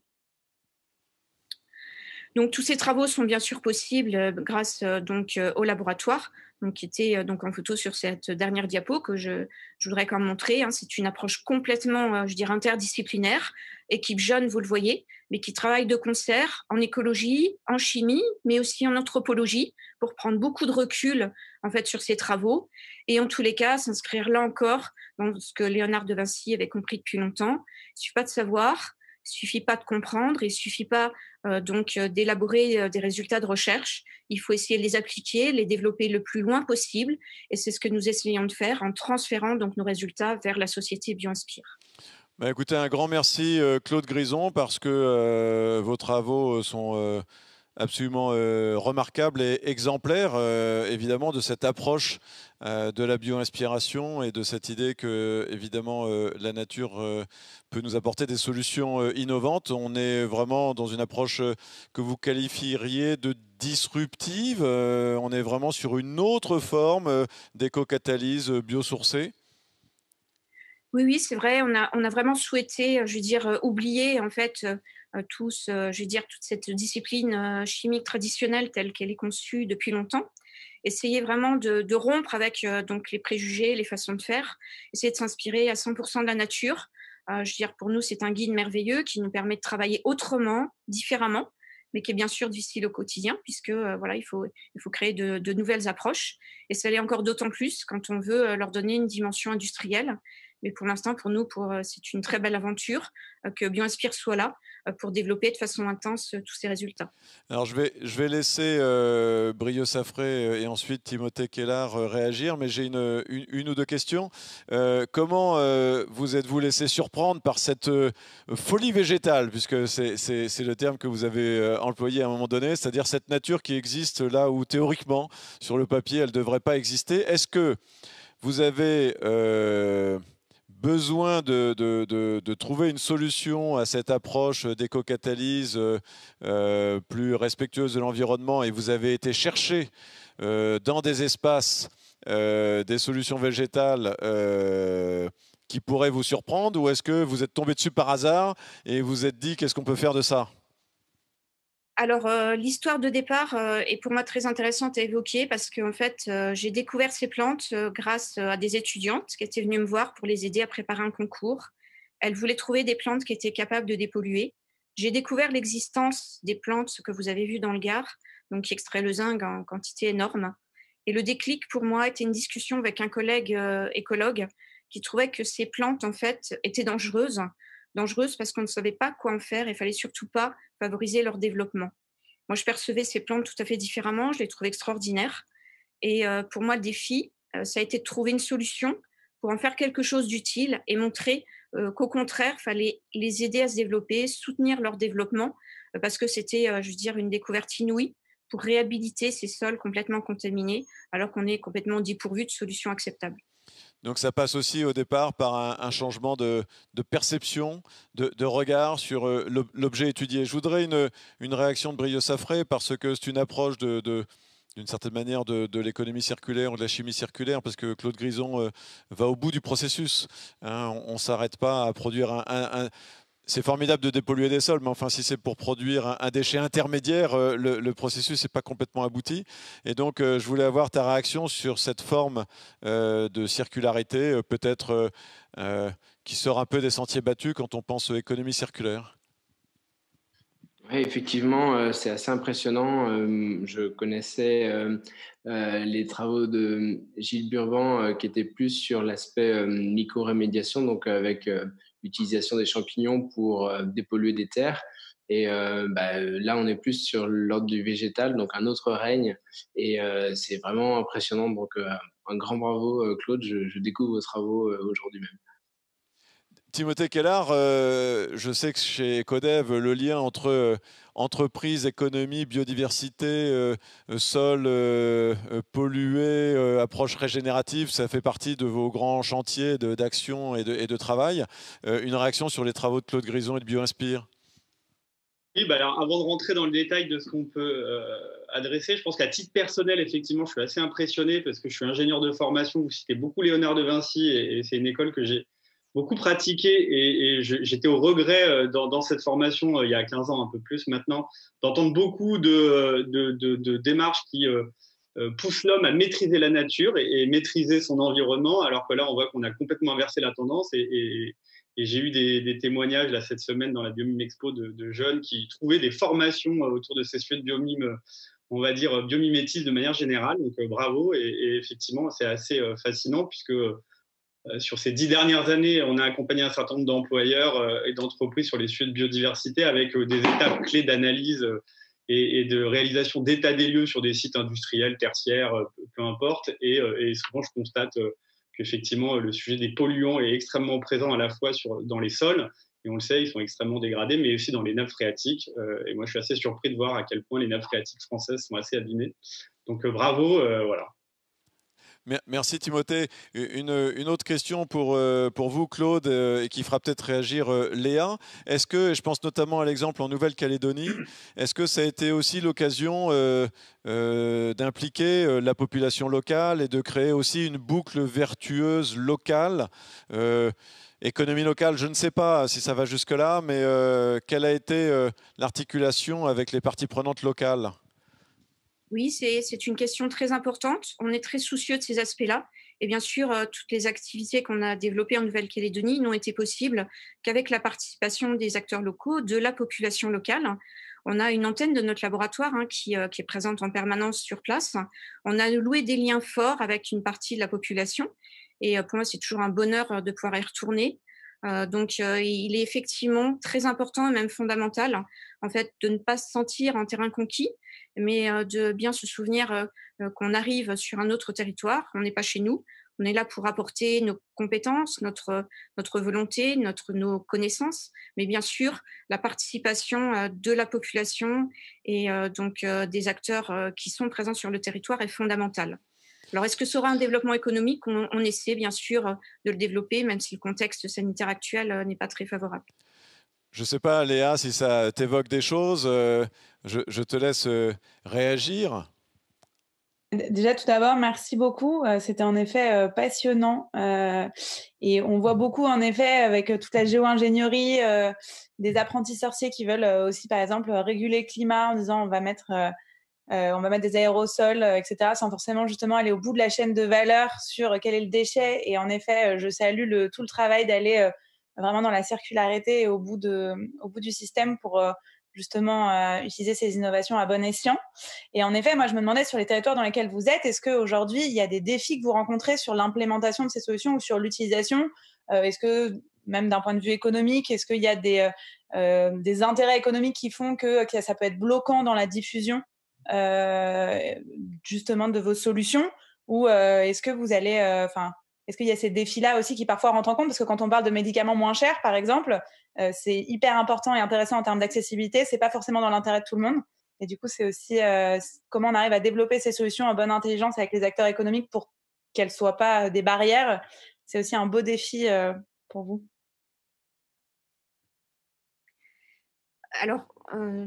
Donc, tous ces travaux sont bien sûr possibles euh, grâce euh, donc, euh, au laboratoire, donc, qui était euh, donc, en photo sur cette dernière diapo que je, je voudrais quand même montrer. Hein. C'est une approche complètement, euh, je dirais, interdisciplinaire, équipe jeune, vous le voyez, mais qui travaille de concert en écologie, en chimie, mais aussi en anthropologie, pour prendre beaucoup de recul en fait, sur ces travaux. Et en tous les cas, s'inscrire là encore dans ce que Léonard de Vinci avait compris depuis longtemps. Il ne suffit pas de savoir, il ne suffit pas de comprendre, il ne suffit pas euh, donc euh, d'élaborer euh, des résultats de recherche. Il faut essayer de les appliquer, les développer le plus loin possible. Et c'est ce que nous essayons de faire en transférant donc nos résultats vers la société BioInspire. Bah, écoutez, un grand merci euh, Claude Grison parce que euh, vos travaux sont euh, absolument euh, remarquables et exemplaires euh, évidemment de cette approche euh, de la bio-inspiration et de cette idée que évidemment euh, la nature euh, peut nous apporter des solutions euh, innovantes. On est vraiment dans une approche euh, que vous qualifieriez de disruptive. Euh, on est vraiment sur une autre forme euh, d'éco-catalyse biosourcée. Oui, oui, c'est vrai. On a, on a vraiment souhaité, je veux dire, oublier en fait euh, tous, euh, je veux dire, toute cette discipline euh, chimique traditionnelle telle qu'elle est conçue depuis longtemps. Essayer vraiment de, de rompre avec euh, donc les préjugés, les façons de faire. Essayer de s'inspirer à cent pour cent de la nature. Euh, je veux dire, pour nous, c'est un guide merveilleux qui nous permet de travailler autrement, différemment, mais qui est bien sûr difficile au quotidien, puisque euh, voilà, il faut, il faut créer de, de nouvelles approches. Et ça l'est encore d'autant plus quand on veut euh, leur donner une dimension industrielle. Mais pour l'instant, pour nous, pour, euh, c'est une très belle aventure euh, que BioInspire soit là euh, pour développer de façon intense euh, tous ces résultats. Alors je vais, je vais laisser euh, Brio Safré et ensuite Timothée Kellard euh, réagir, mais j'ai une, une, une ou deux questions. Euh, comment euh, vous êtes-vous laissé surprendre par cette euh, folie végétale, puisque c'est, c'est, c'est le terme que vous avez euh, employé à un moment donné, c'est-à-dire cette nature qui existe là où théoriquement, sur le papier, elle ne devrait pas exister. Est-ce que vous avez... Euh, besoin de, de, de, de trouver une solution à cette approche d'éco-catalyse euh, plus respectueuse de l'environnement et vous avez été chercher euh, dans des espaces euh, des solutions végétales euh, qui pourraient vous surprendre, ou est-ce que vous êtes tombé dessus par hasard et vous vous êtes dit qu'est-ce qu'on peut faire de ça? Alors, euh, l'histoire de départ euh, est pour moi très intéressante à évoquer parce qu'en en fait, euh, j'ai découvert ces plantes euh, grâce à des étudiantes qui étaient venues me voir pour les aider à préparer un concours. Elles voulaient trouver des plantes qui étaient capables de dépolluer. J'ai découvert l'existence des plantes que vous avez vues dans le Gard, donc qui extraient le zinc en quantité énorme. Et le déclic pour moi était une discussion avec un collègue euh, écologue qui trouvait que ces plantes, en fait, étaient dangereuses. Dangereuses parce qu'on ne savait pas quoi en faire et il fallait surtout pas favoriser leur développement. Moi, je percevais ces plantes tout à fait différemment, je les trouvais extraordinaires. Et euh, pour moi, le défi, euh, ça a été de trouver une solution pour en faire quelque chose d'utile et montrer euh, qu'au contraire, il fallait les aider à se développer, soutenir leur développement, euh, parce que c'était, euh, je veux dire, une découverte inouïe pour réhabiliter ces sols complètement contaminés, alors qu'on est complètement dépourvu de solutions acceptables. Donc ça passe aussi au départ par un, un changement de, de perception, de, de regard sur euh, l'objet étudié. Je voudrais une, une réaction de Brio Safré parce que c'est une approche de, de, d'une certaine manière de, de l'économie circulaire ou de la chimie circulaire, parce que Claude Grison euh, va au bout du processus. Hein, on ne s'arrête pas à produire un... un, un c'est formidable de dépolluer des sols, mais enfin, si c'est pour produire un, un déchet intermédiaire, euh, le, le processus n'est pas complètement abouti. Et donc, euh, je voulais avoir ta réaction sur cette forme euh, de circularité, euh, peut-être euh, euh, qui sort un peu des sentiers battus quand on pense économie circulaire. Oui, effectivement, euh, c'est assez impressionnant. Euh, je connaissais euh, euh, les travaux de Gilles Burban euh, qui étaient plus sur l'aspect euh, myco-rémédiation, donc avec euh, l'utilisation des champignons pour euh, dépolluer des terres. Et euh, bah, là, on est plus sur l'ordre du végétal, donc un autre règne. Et euh, c'est vraiment impressionnant. Donc, euh, un grand bravo, euh, Claude. Je, je découvre vos travaux euh, aujourd'hui même. Timothée Kellard, euh, je sais que chez Ecodev, le lien entre euh, entreprise, économie, biodiversité, euh, sol euh, pollué, euh, approche régénérative, ça fait partie de vos grands chantiers d'action et de, et de travail. Euh, une réaction sur les travaux de Claude Grison et de BioInspire? Oui, bah alors, avant de rentrer dans le détail de ce qu'on peut euh, adresser, je pense qu'à titre personnel, effectivement, je suis assez impressionné parce que je suis ingénieur de formation. Vous citez beaucoup Léonard de Vinci et, et c'est une école que j'ai beaucoup pratiqué et, et j'étais au regret dans, dans cette formation euh, il y a quinze ans, un peu plus maintenant, d'entendre beaucoup de, de, de, de démarches qui euh, poussent l'homme à maîtriser la nature et, et maîtriser son environnement, alors que là, on voit qu'on a complètement inversé la tendance et, et, et j'ai eu des, des témoignages là, cette semaine dans la Biomime Expo de, de jeunes qui trouvaient des formations autour de ces sujets de biomime, on va dire biomimétisme de manière générale, donc euh, bravo, et, et effectivement, c'est assez euh, fascinant puisque Euh, sur ces dix dernières années, on a accompagné un certain nombre d'employeurs euh, et d'entreprises sur les sujets de biodiversité avec euh, des étapes clés d'analyse euh, et, et de réalisation d'état des lieux sur des sites industriels, tertiaires, euh, peu importe. Et, euh, et souvent, je constate euh, qu'effectivement, le sujet des polluants est extrêmement présent à la fois sur, dans les sols, et on le sait, ils sont extrêmement dégradés, mais aussi dans les nappes phréatiques. Euh, et moi, je suis assez surpris de voir à quel point les nappes phréatiques françaises sont assez abîmées. Donc, euh, bravo, euh, voilà. Merci Timothée. Une, une autre question pour, pour vous, Claude, et qui fera peut-être réagir Léa. Est-ce que, et je pense notamment à l'exemple en Nouvelle-Calédonie, est-ce que ça a été aussi l'occasion euh, euh, d'impliquer la population locale et de créer aussi une boucle vertueuse locale euh, économie locale, je ne sais pas si ça va jusque-là, mais euh, quelle a été euh, l'articulation avec les parties prenantes locales ? Oui, c'est une question très importante. On est très soucieux de ces aspects-là. Et bien sûr, euh, toutes les activités qu'on a développées en Nouvelle-Calédonie n'ont été possibles qu'avec la participation des acteurs locaux, de la population locale. On a une antenne de notre laboratoire hein, qui, euh, qui est présente en permanence sur place. On a noué des liens forts avec une partie de la population. Et euh, pour moi, c'est toujours un bonheur de pouvoir y retourner. Euh, donc, euh, il est effectivement très important et même fondamental, en fait, de ne pas se sentir en terrain conquis, mais euh, de bien se souvenir euh, qu'on arrive sur un autre territoire, on n'est pas chez nous, on est là pour apporter nos compétences, notre, notre volonté, notre, nos connaissances, mais bien sûr, la participation euh, de la population et euh, donc euh, des acteurs euh, qui sont présents sur le territoire est fondamentale. Alors, est-ce que ce sera un développement économique ? on, on essaie bien sûr de le développer, même si le contexte sanitaire actuel n'est pas très favorable. Je ne sais pas, Léa, si ça t'évoque des choses. Euh, je, je te laisse euh, réagir. Déjà, tout d'abord, merci beaucoup. C'était en effet euh, passionnant. Euh, et on voit beaucoup, en effet, avec toute la géo-ingénierie, euh, des apprentis sorciers qui veulent aussi, par exemple, réguler le climat en disant on va mettre... Euh, Euh, on va mettre des aérosols, euh, et cetera, sans forcément justement aller au bout de la chaîne de valeur sur quel est le déchet. Et en effet, je salue le, tout le travail d'aller euh, vraiment dans la circularité et au bout, de, au bout du système pour euh, justement euh, utiliser ces innovations à bon escient. Et en effet, moi, je me demandais sur les territoires dans lesquels vous êtes, est-ce qu'aujourd'hui, il y a des défis que vous rencontrez sur l'implémentation de ces solutions ou sur l'utilisation ? euh, Est-ce que, même d'un point de vue économique, est-ce qu'il y a des, euh, des intérêts économiques qui font que, que ça peut être bloquant dans la diffusion Euh, justement de vos solutions, ou euh, est-ce que vous allez enfin euh, est-ce qu'il y a ces défis-là aussi qui parfois rentrent en compte, parce que quand on parle de médicaments moins chers par exemple, euh, c'est hyper important et intéressant en termes d'accessibilité, c'est pas forcément dans l'intérêt de tout le monde, et du coup c'est aussi euh, comment on arrive à développer ces solutions en bonne intelligence avec les acteurs économiques pour qu'elles soient pas des barrières. C'est aussi un beau défi euh, pour vous. Alors euh...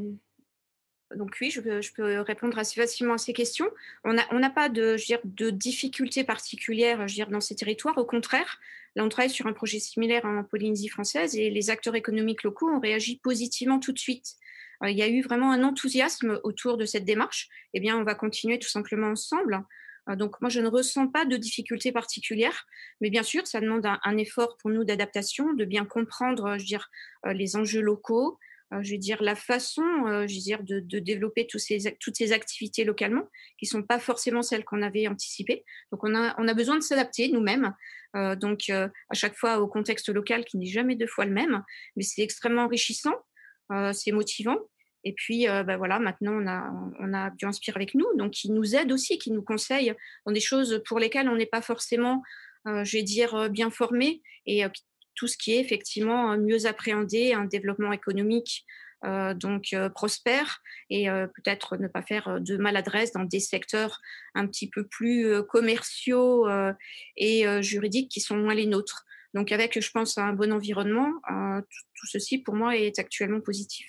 Donc oui, je peux, je peux répondre assez facilement à ces questions. On n'a on n'a pas de, je veux dire, de difficultés particulières je veux dire, dans ces territoires. Au contraire, là, on travaille sur un projet similaire en Polynésie française et les acteurs économiques locaux ont réagi positivement tout de suite. Euh, il y a eu vraiment un enthousiasme autour de cette démarche. Eh bien, on va continuer tout simplement ensemble. Euh, donc, moi, je ne ressens pas de difficultés particulières, mais bien sûr, ça demande un, un effort pour nous d'adaptation, de bien comprendre, je veux dire, euh, les enjeux locaux, Euh, je veux dire, la façon euh, je veux dire, de, de développer tous ces, toutes ces activités localement, qui ne sont pas forcément celles qu'on avait anticipées. Donc, on a, on a besoin de s'adapter nous-mêmes, euh, donc euh, à chaque fois au contexte local qui n'est jamais deux fois le même, mais c'est extrêmement enrichissant, euh, c'est motivant. Et puis, euh, ben voilà, maintenant, on a, on a Bioinspire avec nous, donc qui nous aide aussi, qui nous conseille dans des choses pour lesquelles on n'est pas forcément, euh, je vais dire, bien formé, et euh, tout ce qui est effectivement mieux appréhender un développement économique euh, donc euh, prospère et euh, peut-être ne pas faire de maladresse dans des secteurs un petit peu plus euh, commerciaux euh, et euh, juridiques qui sont moins les nôtres. Donc avec, je pense, un bon environnement, euh, tout, tout ceci pour moi est actuellement positif.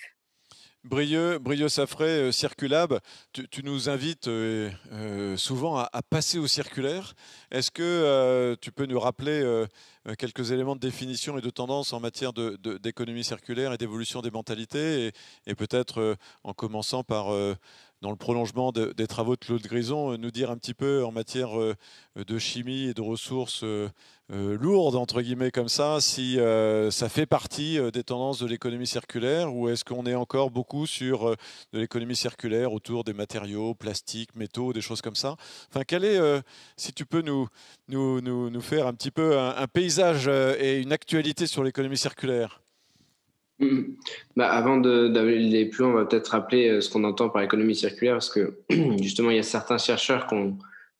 Brieux, Brieux Safray, Circulab, tu, tu nous invites euh, euh, souvent à, à passer au circulaire. Est-ce que euh, tu peux nous rappeler euh, quelques éléments de définition et de tendance en matière de, de, d'économie circulaire et d'évolution des mentalités, et, et peut-être euh, en commençant par, euh, dans le prolongement de, des travaux de Claude Grison, nous dire un petit peu en matière euh, de chimie et de ressources euh, euh, lourdes, entre guillemets, comme ça, si euh, ça fait partie euh, des tendances de l'économie circulaire, ou est-ce qu'on est encore beaucoup sur euh, de l'économie circulaire autour des matériaux, plastiques, métaux, des choses comme ça. Enfin, quel est, euh, si tu peux nous, nous, nous, nous faire un petit peu un, un paysage euh, et une actualité sur l'économie circulaire. Mmh. Bah, avant d'aller plus loin, on va peut-être rappeler ce qu'on entend par économie circulaire, parce que justement, il y a certains chercheurs qui ont,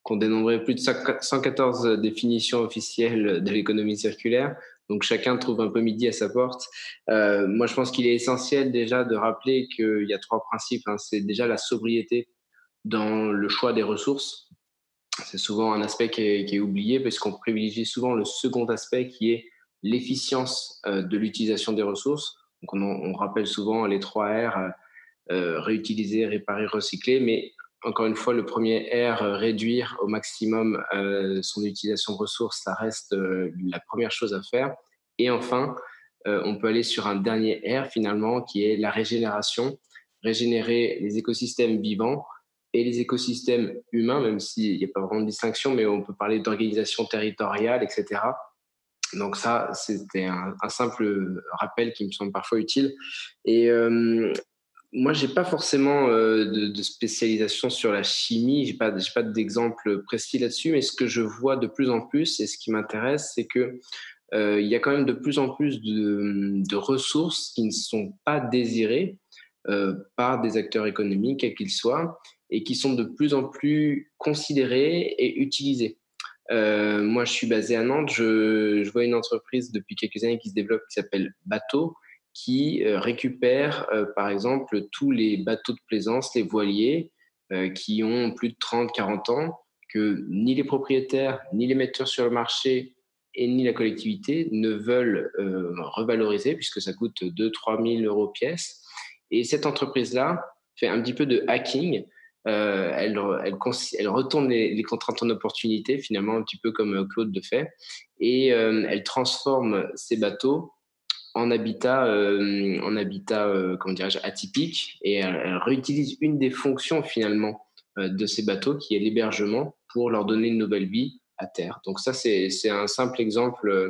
qu'on dénombrait plus de cent quatorze définitions officielles de l'économie circulaire. Donc, chacun trouve un peu midi à sa porte. Euh, moi, je pense qu'il est essentiel déjà de rappeler qu'il y a trois principes. Hein. C'est déjà la sobriété dans le choix des ressources. C'est souvent un aspect qui est, qui est oublié parce qu'on privilégie souvent le second aspect qui est l'efficience euh, de l'utilisation des ressources. Donc, on, on rappelle souvent les trois R, euh, réutiliser, réparer, recycler. Mais encore une fois, le premier R, euh, réduire au maximum euh, son utilisation de ressources, ça reste euh, la première chose à faire. Et enfin, euh, on peut aller sur un dernier R finalement qui est la régénération, régénérer les écosystèmes vivants et les écosystèmes humains, même s'il n'y a pas vraiment de distinction, mais on peut parler d'organisation territoriale, et cetera. Donc ça, c'était un, un simple rappel qui me semble parfois utile. Et euh, moi, j'ai pas forcément euh, de, de spécialisation sur la chimie. J'ai pas, j'ai pas d'exemple précis là-dessus. Mais ce que je vois de plus en plus, et ce qui m'intéresse, c'est que euh, il y a quand même de plus en plus de, de ressources qui ne sont pas désirées euh, par des acteurs économiques, quels qu'ils soient, et qui sont de plus en plus considérées et utilisées. Euh, moi, je suis basé à Nantes. Je, je vois une entreprise depuis quelques années qui se développe qui s'appelle Bateau, qui euh, récupère, euh, par exemple, tous les bateaux de plaisance, les voiliers, euh, qui ont plus de trente, quarante ans, que ni les propriétaires, ni les metteurs sur le marché, et ni la collectivité ne veulent euh, revaloriser, puisque ça coûte deux à trois mille euros pièce. Et cette entreprise-là fait un petit peu de hacking. Euh, elle, elle, elle retourne les, les contraintes en opportunité, finalement, un petit peu comme Claude le fait, et euh, elle transforme ces bateaux en habitat, euh, en habitat euh, comment dirais-je, atypique, et elle, elle réutilise une des fonctions, finalement, euh, de ces bateaux, qui est l'hébergement, pour leur donner une nouvelle vie à terre. Donc ça, c'est, c'est un simple exemple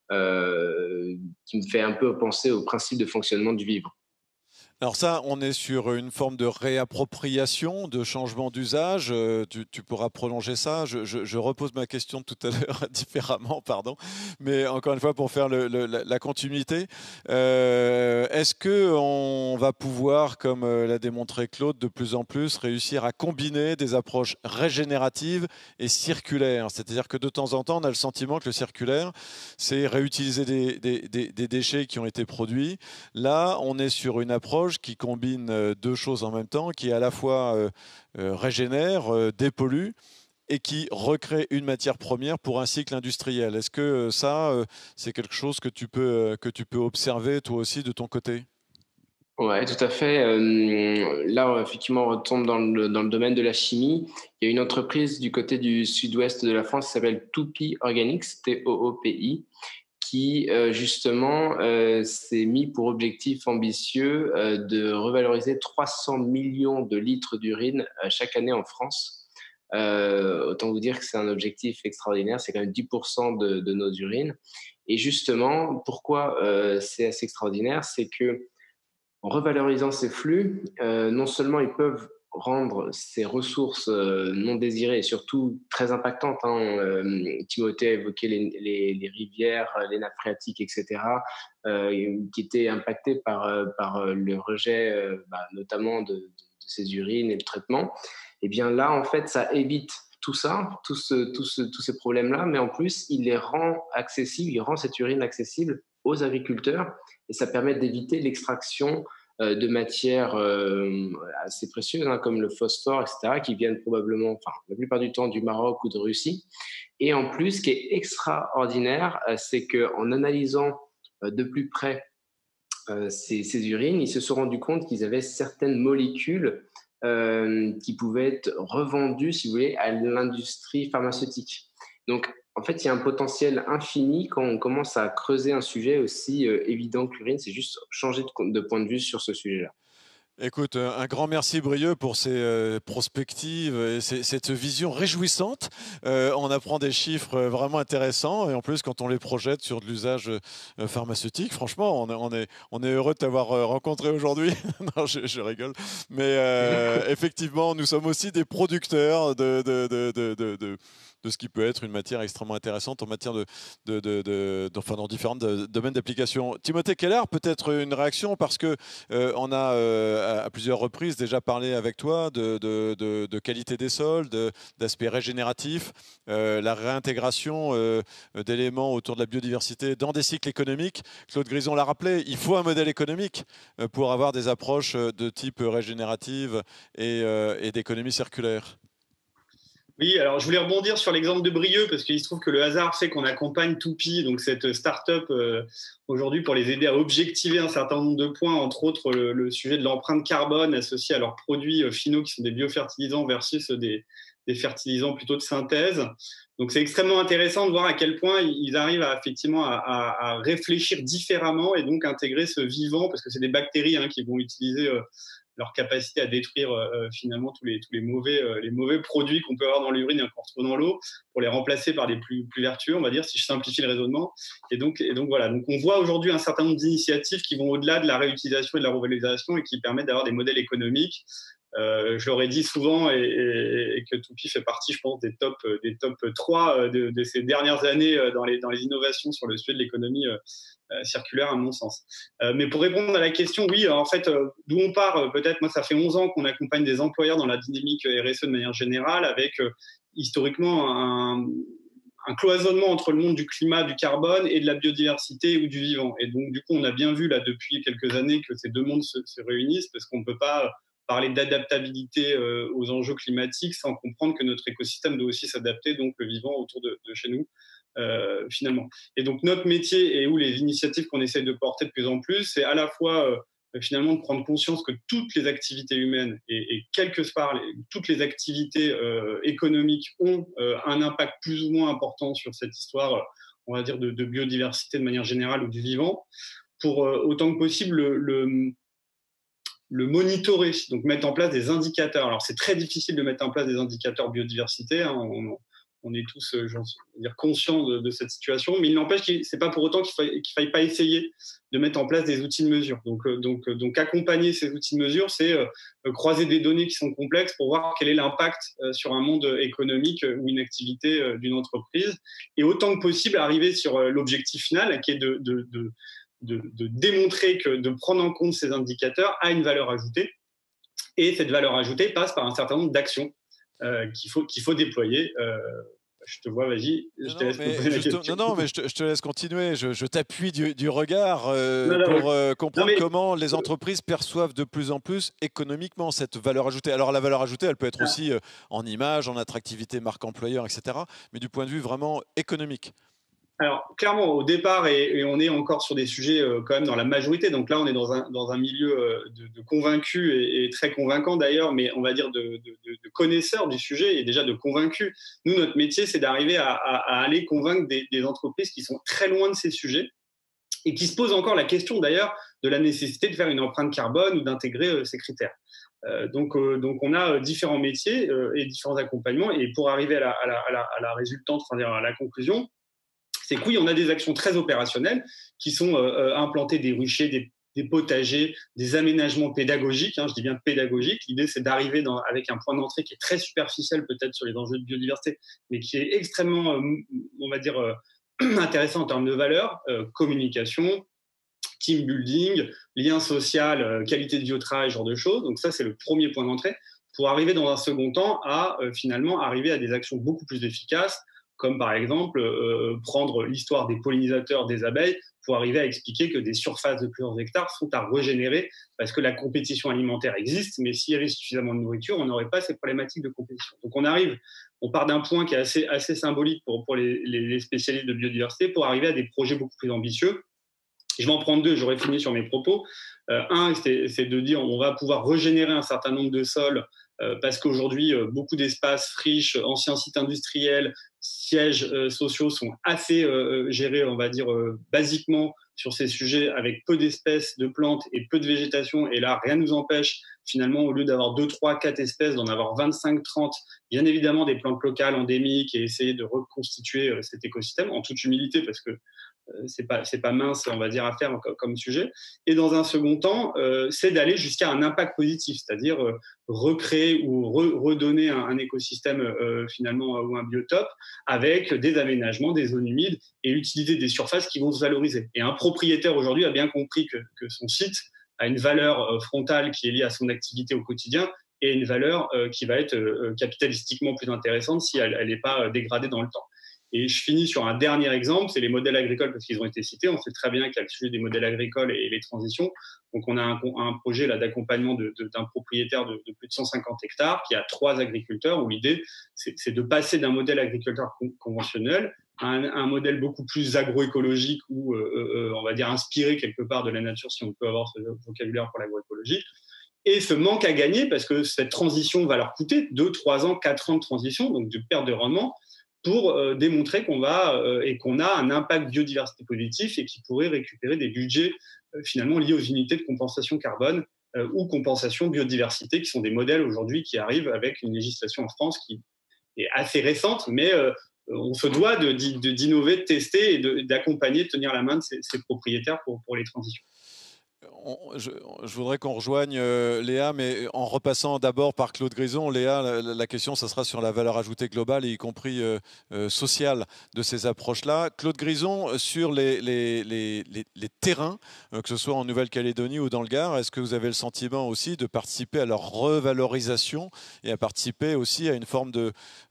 euh, qui me fait un peu penser au principe de fonctionnement du vivre. Alors ça, on est sur une forme de réappropriation, de changement d'usage. Euh, tu, tu pourras prolonger ça. Je, je, je repose ma question de tout à l'heure différemment, pardon. Mais encore une fois, pour faire le, le, la, la continuité, euh, est-ce qu'on va pouvoir, comme l'a démontré Claude, de plus en plus réussir à combiner des approches régénératives et circulaires? C'est-à-dire que de temps en temps, on a le sentiment que le circulaire, c'est réutiliser des, des, des, des déchets qui ont été produits. Là, on est sur une approche qui combine deux choses en même temps, qui à la fois euh, euh, régénère, euh, dépollue et qui recrée une matière première pour un cycle industriel. Est-ce que euh, ça, euh, c'est quelque chose que tu, peux, euh, que tu peux observer toi aussi de ton côté? Oui, tout à fait. Euh, là, effectivement, on retombe dans le, dans le domaine de la chimie. Il y a une entreprise du côté du sud-ouest de la France qui s'appelle Toopy Organics, T O O P I, qui euh, justement euh, s'est mis pour objectif ambitieux euh, de revaloriser trois cents millions de litres d'urine euh, chaque année en France. Euh, autant vous dire que c'est un objectif extraordinaire, c'est quand même dix pour cent de, de nos urines. Et justement, pourquoi euh, c'est assez extraordinaire, c'est que en revalorisant ces flux, euh, non seulement ils peuvent rendre ces ressources euh, non désirées et surtout très impactantes. Hein. Euh, Timothée a évoqué les, les, les rivières, les nappes phréatiques, et cetera, euh, qui étaient impactées par, euh, par le rejet, euh, bah, notamment de, de, de ces urines et le traitement. Et bien là, en fait, ça évite tout ça, tout ce, tout ce, tous ces problèmes-là, mais en plus, il les rend accessibles, il rend cette urine accessible aux agriculteurs et ça permet d'éviter l'extraction euh, de matières euh, assez précieuses hein, comme le phosphore, et cetera, qui viennent probablement, enfin, la plupart du temps du Maroc ou de Russie. Et en plus, ce qui est extraordinaire, euh, c'est qu'en analysant euh, de plus près euh, ces, ces urines, ils se sont rendus compte qu'ils avaient certaines molécules euh, qui pouvaient être revendues, si vous voulez, à l'industrie pharmaceutique. Donc, en fait, il y a un potentiel infini quand on commence à creuser un sujet aussi euh, évident que l'urine. C'est juste changer de, de point de vue sur ce sujet-là. Écoute, un grand merci Brieux pour ces euh, prospectives et ces, cette vision réjouissante. Euh, on apprend des chiffres vraiment intéressants et en plus quand on les projette sur de l'usage euh, pharmaceutique, franchement, on, on, est, on est heureux de t'avoir rencontré aujourd'hui. Non, je, je rigole. Mais euh, effectivement, nous sommes aussi des producteurs de... de, de, de, de, de de ce qui peut être une matière extrêmement intéressante en matière de, de, de, de, de enfin, dans différents domaines d'application. Timothée Keller, peut-être une réaction parce que euh, on a euh, à plusieurs reprises déjà parlé avec toi de, de, de, de qualité des sols, d'aspect régénératif, euh, la réintégration euh, d'éléments autour de la biodiversité dans des cycles économiques. Claude Grison l'a rappelé, il faut un modèle économique pour avoir des approches de type régénérative et, euh, et d'économie circulaire. Oui, alors je voulais rebondir sur l'exemple de Brieux parce qu'il se trouve que le hasard fait qu'on accompagne Toupi, donc cette start-up euh, aujourd'hui pour les aider à objectiver un certain nombre de points, entre autres le, le sujet de l'empreinte carbone associée à leurs produits finaux qui sont des biofertilisants versus des, des fertilisants plutôt de synthèse. Donc c'est extrêmement intéressant de voir à quel point ils arrivent à, effectivement à, à, à réfléchir différemment et donc intégrer ce vivant, parce que c'est des bactéries hein, qui vont utiliser euh, leur capacité à détruire euh, finalement tous les, tous les mauvais, euh, les mauvais produits qu'on peut avoir dans l'urine et qu'on retrouve dans l'eau pour les remplacer par des plus, plus vertueux, on va dire, si je simplifie le raisonnement. Et donc, et donc voilà, donc on voit aujourd'hui un certain nombre d'initiatives qui vont au-delà de la réutilisation et de la revalorisation et qui permettent d'avoir des modèles économiques. Euh, je l'aurais dit souvent et, et, et que Toupi fait partie, je pense, des top, des top trois de, de ces dernières années dans les, dans les innovations sur le sujet de l'économie euh, circulaire, à mon sens. Euh, mais pour répondre à la question, oui, en fait, euh, d'où on part, peut-être, moi, ça fait onze ans qu'on accompagne des employeurs dans la dynamique R S E de manière générale, avec euh, historiquement un, un cloisonnement entre le monde du climat, du carbone et de la biodiversité ou du vivant. Et donc, du coup, on a bien vu là depuis quelques années que ces deux mondes se, se réunissent parce qu'on ne peut pas parler d'adaptabilité euh, aux enjeux climatiques sans comprendre que notre écosystème doit aussi s'adapter, donc le vivant autour de, de chez nous, euh, finalement. Et donc notre métier et où les initiatives qu'on essaye de porter de plus en plus, c'est à la fois euh, finalement de prendre conscience que toutes les activités humaines et, et quelque part les, toutes les activités euh, économiques ont euh, un impact plus ou moins important sur cette histoire, on va dire, de, de biodiversité de manière générale ou du vivant, pour euh, autant que possible le, le le monitorer, donc mettre en place des indicateurs. Alors, c'est très difficile de mettre en place des indicateurs biodiversité. Hein. On, on est tous euh, dire, conscients de, de cette situation, mais il n'empêche que ce n'est pas pour autant qu'il ne faille, qu'il faille pas essayer de mettre en place des outils de mesure. Donc, euh, donc, euh, donc accompagner ces outils de mesure, c'est euh, croiser des données qui sont complexes pour voir quel est l'impact euh, sur un monde économique euh, ou une activité euh, d'une entreprise. Et autant que possible, arriver sur euh, l'objectif final, qui est de... de, de De, de démontrer que de prendre en compte ces indicateurs a une valeur ajoutée. Et cette valeur ajoutée passe par un certain nombre d'actions euh, qu'il faut, qu'il faut déployer. Euh, je te vois, vas-y, je te laisse me poser la question. Non, non, mais je te, je te laisse continuer. Je, je t'appuie du, du regard euh, non, non, pour euh, comprendre non, mais... comment les entreprises perçoivent de plus en plus économiquement cette valeur ajoutée. Alors, la valeur ajoutée, elle peut être ah. aussi euh, en image, en attractivité, marque employeur, et cetera. Mais du point de vue vraiment économique. Alors, clairement, au départ, et, et on est encore sur des sujets euh, quand même dans la majorité. Donc là, on est dans un, dans un milieu euh, de, de convaincus et, et très convaincants d'ailleurs, mais on va dire de, de, de connaisseurs du sujet et déjà de convaincus. Nous, notre métier, c'est d'arriver à, à, à aller convaincre des, des entreprises qui sont très loin de ces sujets et qui se posent encore la question d'ailleurs de la nécessité de faire une empreinte carbone ou d'intégrer euh, ces critères. Euh, donc, euh, donc, on a différents métiers euh, et différents accompagnements. Et pour arriver à la, à la, à la, à la résultante, enfin, à la conclusion, c'est que oui, on a des actions très opérationnelles qui sont euh, implanter des ruchers, des, des potagers, des aménagements pédagogiques. Hein, je dis bien pédagogiques. L'idée, c'est d'arriver dans, avec un point d'entrée qui est très superficiel peut-être sur les enjeux de biodiversité, mais qui est extrêmement, euh, on va dire, euh, intéressant en termes de valeur, euh, communication, team building, lien social, euh, qualité de vie au travail, ce genre de choses. Donc ça, c'est le premier point d'entrée pour arriver dans un second temps à euh, finalement arriver à des actions beaucoup plus efficaces, comme par exemple euh, prendre l'histoire des pollinisateurs des abeilles pour arriver à expliquer que des surfaces de plusieurs hectares sont à régénérer parce que la compétition alimentaire existe, mais s'il y avait suffisamment de nourriture, on n'aurait pas ces problématiques de compétition. Donc on arrive, on part d'un point qui est assez, assez symbolique pour, pour les, les spécialistes de biodiversité pour arriver à des projets beaucoup plus ambitieux. Je vais en prendre deux, j'aurai fini sur mes propos. Euh, un, c'est, c'est de dire on va pouvoir régénérer un certain nombre de sols euh, parce qu'aujourd'hui, euh, beaucoup d'espaces, friches, anciens sites industriels, sièges euh, sociaux sont assez euh, gérés, on va dire, euh, basiquement sur ces sujets avec peu d'espèces de plantes et peu de végétation. Et là, rien ne nous empêche, finalement, au lieu d'avoir deux, trois, quatre espèces, d'en avoir vingt-cinq, trente, bien évidemment des plantes locales, endémiques, et essayer de reconstituer euh, cet écosystème en toute humilité parce que c'est pas, c'est pas mince, on va dire, à faire comme, comme sujet. Et dans un second temps, euh, c'est d'aller jusqu'à un impact positif, c'est-à-dire euh, recréer ou re, redonner un, un écosystème euh, finalement ou un biotope avec des aménagements, des zones humides et utiliser des surfaces qui vont se valoriser. Et un propriétaire aujourd'hui a bien compris que, que son site a une valeur frontale qui est liée à son activité au quotidien et une valeur euh, qui va être euh, capitalistiquement plus intéressante si elle n'est pas dégradée dans le temps. Et je finis sur un dernier exemple, c'est les modèles agricoles, parce qu'ils ont été cités. On sait très bien qu'il y a le sujet des modèles agricoles et les transitions. Donc, on a un, un projet là d'accompagnement de, de, d'un propriétaire de, de plus de cent cinquante hectares qui a trois agriculteurs, où l'idée, c'est, c'est de passer d'un modèle agriculteur con, conventionnel à un, un modèle beaucoup plus agroécologique ou, euh, euh, on va dire, inspiré quelque part de la nature, si on peut avoir ce vocabulaire pour l'agroécologie. Et ce manque à gagner, parce que cette transition va leur coûter deux, trois ans, quatre ans de transition, donc de perte de rendement, pour euh, démontrer qu'on va euh, et qu'on a un impact biodiversité positif et qui pourrait récupérer des budgets euh, finalement liés aux unités de compensation carbone euh, ou compensation biodiversité, qui sont des modèles aujourd'hui qui arrivent avec une législation en France qui est assez récente, mais euh, on se doit de, de, d'innover, de tester et de, d'accompagner, de tenir la main de ces, ces propriétaires pour, pour les transitions. On, je, je voudrais qu'on rejoigne euh, Léa, mais en repassant d'abord par Claude Grison. Léa, la, la question, ça sera sur la valeur ajoutée globale, y compris euh, euh, sociale, de ces approches-là. Claude Grison, sur les, les, les, les, les terrains, euh, que ce soit en Nouvelle-Calédonie ou dans le Gard, est-ce que vous avez le sentiment aussi de participer à leur revalorisation et à participer aussi à une forme de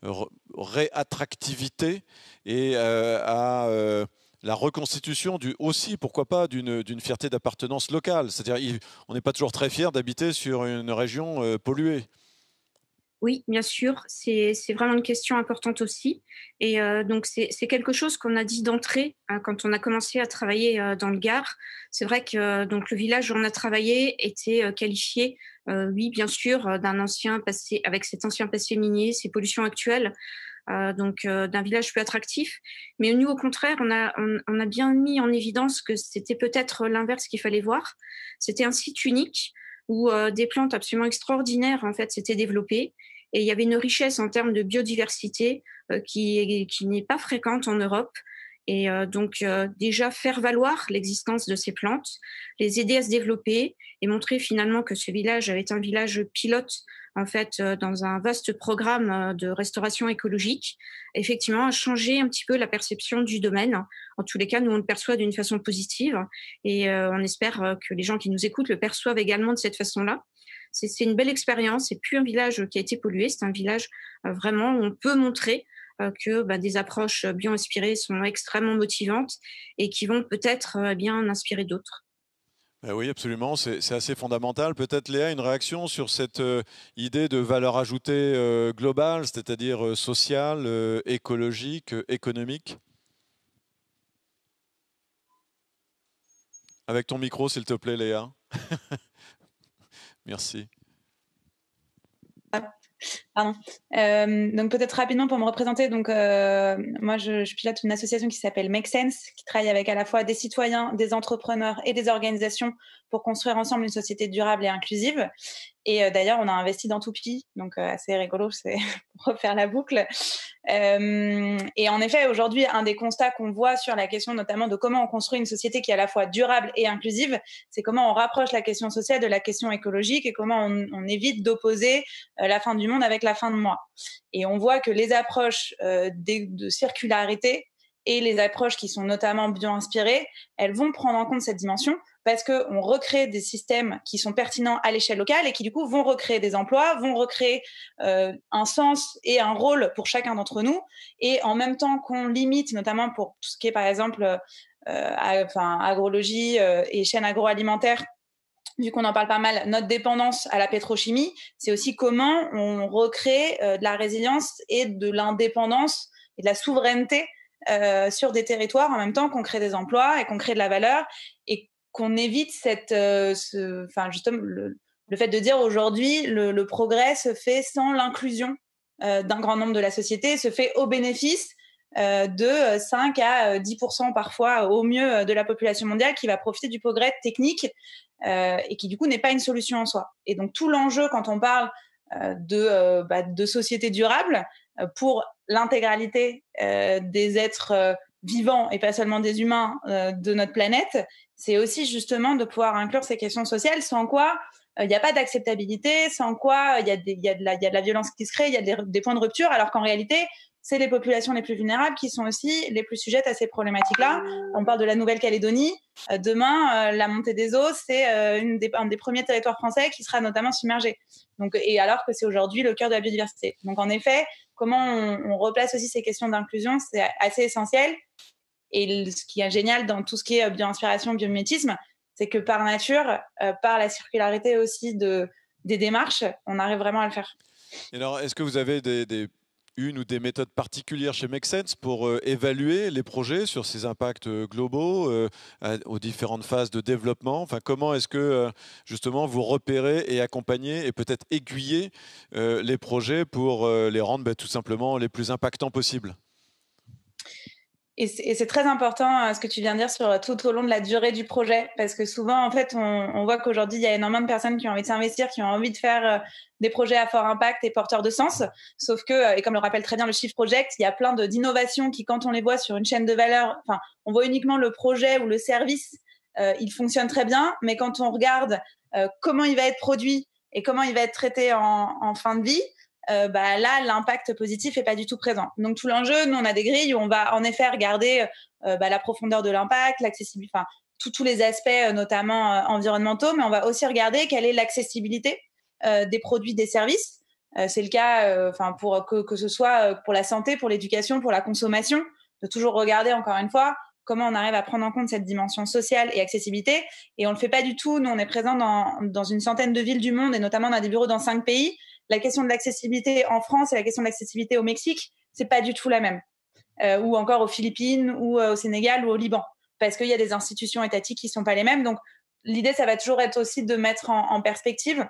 réattractivité et euh, à... Euh, la reconstitution du, aussi, pourquoi pas, d'une, d'une fierté d'appartenance locale. C'est-à-dire on n'est pas toujours très fier d'habiter sur une région euh, polluée. Oui, bien sûr, c'est, c'est vraiment une question importante aussi. Et euh, donc, c'est, c'est quelque chose qu'on a dit d'entrée hein, quand on a commencé à travailler euh, dans le Gard. C'est vrai que euh, donc, le village où on a travaillé était euh, qualifié, euh, oui, bien sûr, d'un ancien passé, avec cet ancien passé minier, ces pollutions actuelles, Euh, donc euh, d'un village plus attractif. Mais nous, au contraire, on a, on, on a bien mis en évidence que c'était peut-être l'inverse qu'il fallait voir. C'était un site unique où euh, des plantes absolument extraordinaires en fait s'étaient développées et il y avait une richesse en termes de biodiversité euh, qui, qui n'est pas fréquente en Europe. Et euh, donc euh, déjà faire valoir l'existence de ces plantes, les aider à se développer et montrer finalement que ce village est un village pilote en fait euh, dans un vaste programme euh, de restauration écologique, effectivement a changé un petit peu la perception du domaine. En tous les cas, nous on le perçoit d'une façon positive et euh, on espère euh, que les gens qui nous écoutent le perçoivent également de cette façon-là. C'est, c'est une belle expérience, c'est plus un village qui a été pollué, c'est un village euh, vraiment où on peut montrer que bah, des approches bio-inspirées sont extrêmement motivantes et qui vont peut-être euh, bien inspirer d'autres. Ben oui, absolument, c'est, c'est assez fondamental. Peut-être Léa, une réaction sur cette euh, idée de valeur ajoutée euh, globale, c'est-à-dire euh, sociale, euh, écologique, euh, économique? Avec ton micro, s'il te plaît, Léa. Merci. Pardon. Euh, donc peut-être rapidement pour me représenter. Donc euh, moi je, je pilote une association qui s'appelle Make Sense, qui travaille avec à la fois des citoyens, des entrepreneurs et des organisations pour construire ensemble une société durable et inclusive. Et euh, d'ailleurs on a investi dans Toupie, donc euh, assez rigolo, c'est pour refaire la boucle. Euh, et en effet aujourd'hui un des constats qu'on voit sur la question notamment de comment on construit une société qui est à la fois durable et inclusive, c'est comment on rapproche la question sociale de la question écologique et comment on, on évite d'opposer euh, la fin du monde avec la fin de mois. Et on voit que les approches euh, de, de circularité et les approches qui sont notamment bio-inspirées, elles vont prendre en compte cette dimension parce qu'on recrée des systèmes qui sont pertinents à l'échelle locale et qui, du coup, vont recréer des emplois, vont recréer euh, un sens et un rôle pour chacun d'entre nous. Et en même temps qu'on limite, notamment pour tout ce qui est, par exemple, euh, à, enfin, agrologie euh, et chaîne agroalimentaire, vu qu'on en parle pas mal, notre dépendance à la pétrochimie, c'est aussi comment on recrée euh, de la résilience et de l'indépendance et de la souveraineté euh, sur des territoires en même temps qu'on crée des emplois et qu'on crée de la valeur et qu'on évite cette, euh, ce, enfin justement le, le fait de dire aujourd'hui le, le progrès se fait sans l'inclusion euh, d'un grand nombre de la société, se fait au bénéfice euh, de cinq à dix pour cent parfois au mieux de la population mondiale qui va profiter du progrès technique euh, et qui du coup n'est pas une solution en soi. Et donc tout l'enjeu quand on parle euh, de, euh, bah, de société durable euh, pour l'intégralité euh, des êtres euh, vivants et pas seulement des humains euh, de notre planète, c'est aussi justement de pouvoir inclure ces questions sociales, sans quoi il euh, n'y a pas d'acceptabilité, sans quoi il y, y, y a de la violence qui se crée, il y a des, des points de rupture, alors qu'en réalité, c'est les populations les plus vulnérables qui sont aussi les plus sujettes à ces problématiques-là. On parle de la Nouvelle-Calédonie. Euh, demain, euh, la montée des eaux, c'est euh, une des, un des premiers territoires français qui sera notamment submergé. Donc, et alors que c'est aujourd'hui le cœur de la biodiversité. Donc, en effet, comment on, on replace aussi ces questions d'inclusion, c'est assez essentiel. Et ce qui est génial dans tout ce qui est bio-inspiration, biomimétisme, c'est que par nature, euh, par la circularité aussi de, des démarches, on arrive vraiment à le faire. Et alors, est-ce que vous avez des, des, une ou des méthodes particulières chez Make Sense pour euh, évaluer les projets sur ces impacts euh, globaux euh, à, aux différentes phases de développement? Enfin, comment est-ce que euh, justement vous repérez et accompagnez et peut-être aiguillez euh, les projets pour euh, les rendre bah, tout simplement les plus impactants possibles? Et c'est très important ce que tu viens de dire sur tout au long de la durée du projet, parce que souvent, en fait, on, on voit qu'aujourd'hui, il y a énormément de personnes qui ont envie de s'investir, qui ont envie de faire des projets à fort impact et porteurs de sens. Sauf que, et comme le rappelle très bien le Shift Project, il y a plein d'innovations qui, quand on les voit sur une chaîne de valeur, enfin, on voit uniquement le projet ou le service, euh, il fonctionne très bien, mais quand on regarde euh, comment il va être produit et comment il va être traité en, en fin de vie, Euh, bah là, l'impact positif est pas du tout présent. Donc tout l'enjeu, nous on a des grilles où on va en effet regarder euh, bah, la profondeur de l'impact, l'accessibilité, enfin tous les aspects euh, notamment euh, environnementaux, mais on va aussi regarder quelle est l'accessibilité euh, des produits, des services. Euh, c'est le cas, enfin euh, pour que que ce soit pour la santé, pour l'éducation, pour la consommation, de toujours regarder encore une fois comment on arrive à prendre en compte cette dimension sociale et accessibilité. Et on le fait pas du tout. Nous on est présent dans dans une centaine de villes du monde et notamment on a des bureaux dans cinq pays. La question de l'accessibilité en France et la question de l'accessibilité au Mexique, c'est pas du tout la même. Euh, ou encore aux Philippines, ou euh, au Sénégal, ou au Liban. Parce qu'il y a des institutions étatiques qui sont pas les mêmes. Donc, l'idée, ça va toujours être aussi de mettre en, en perspective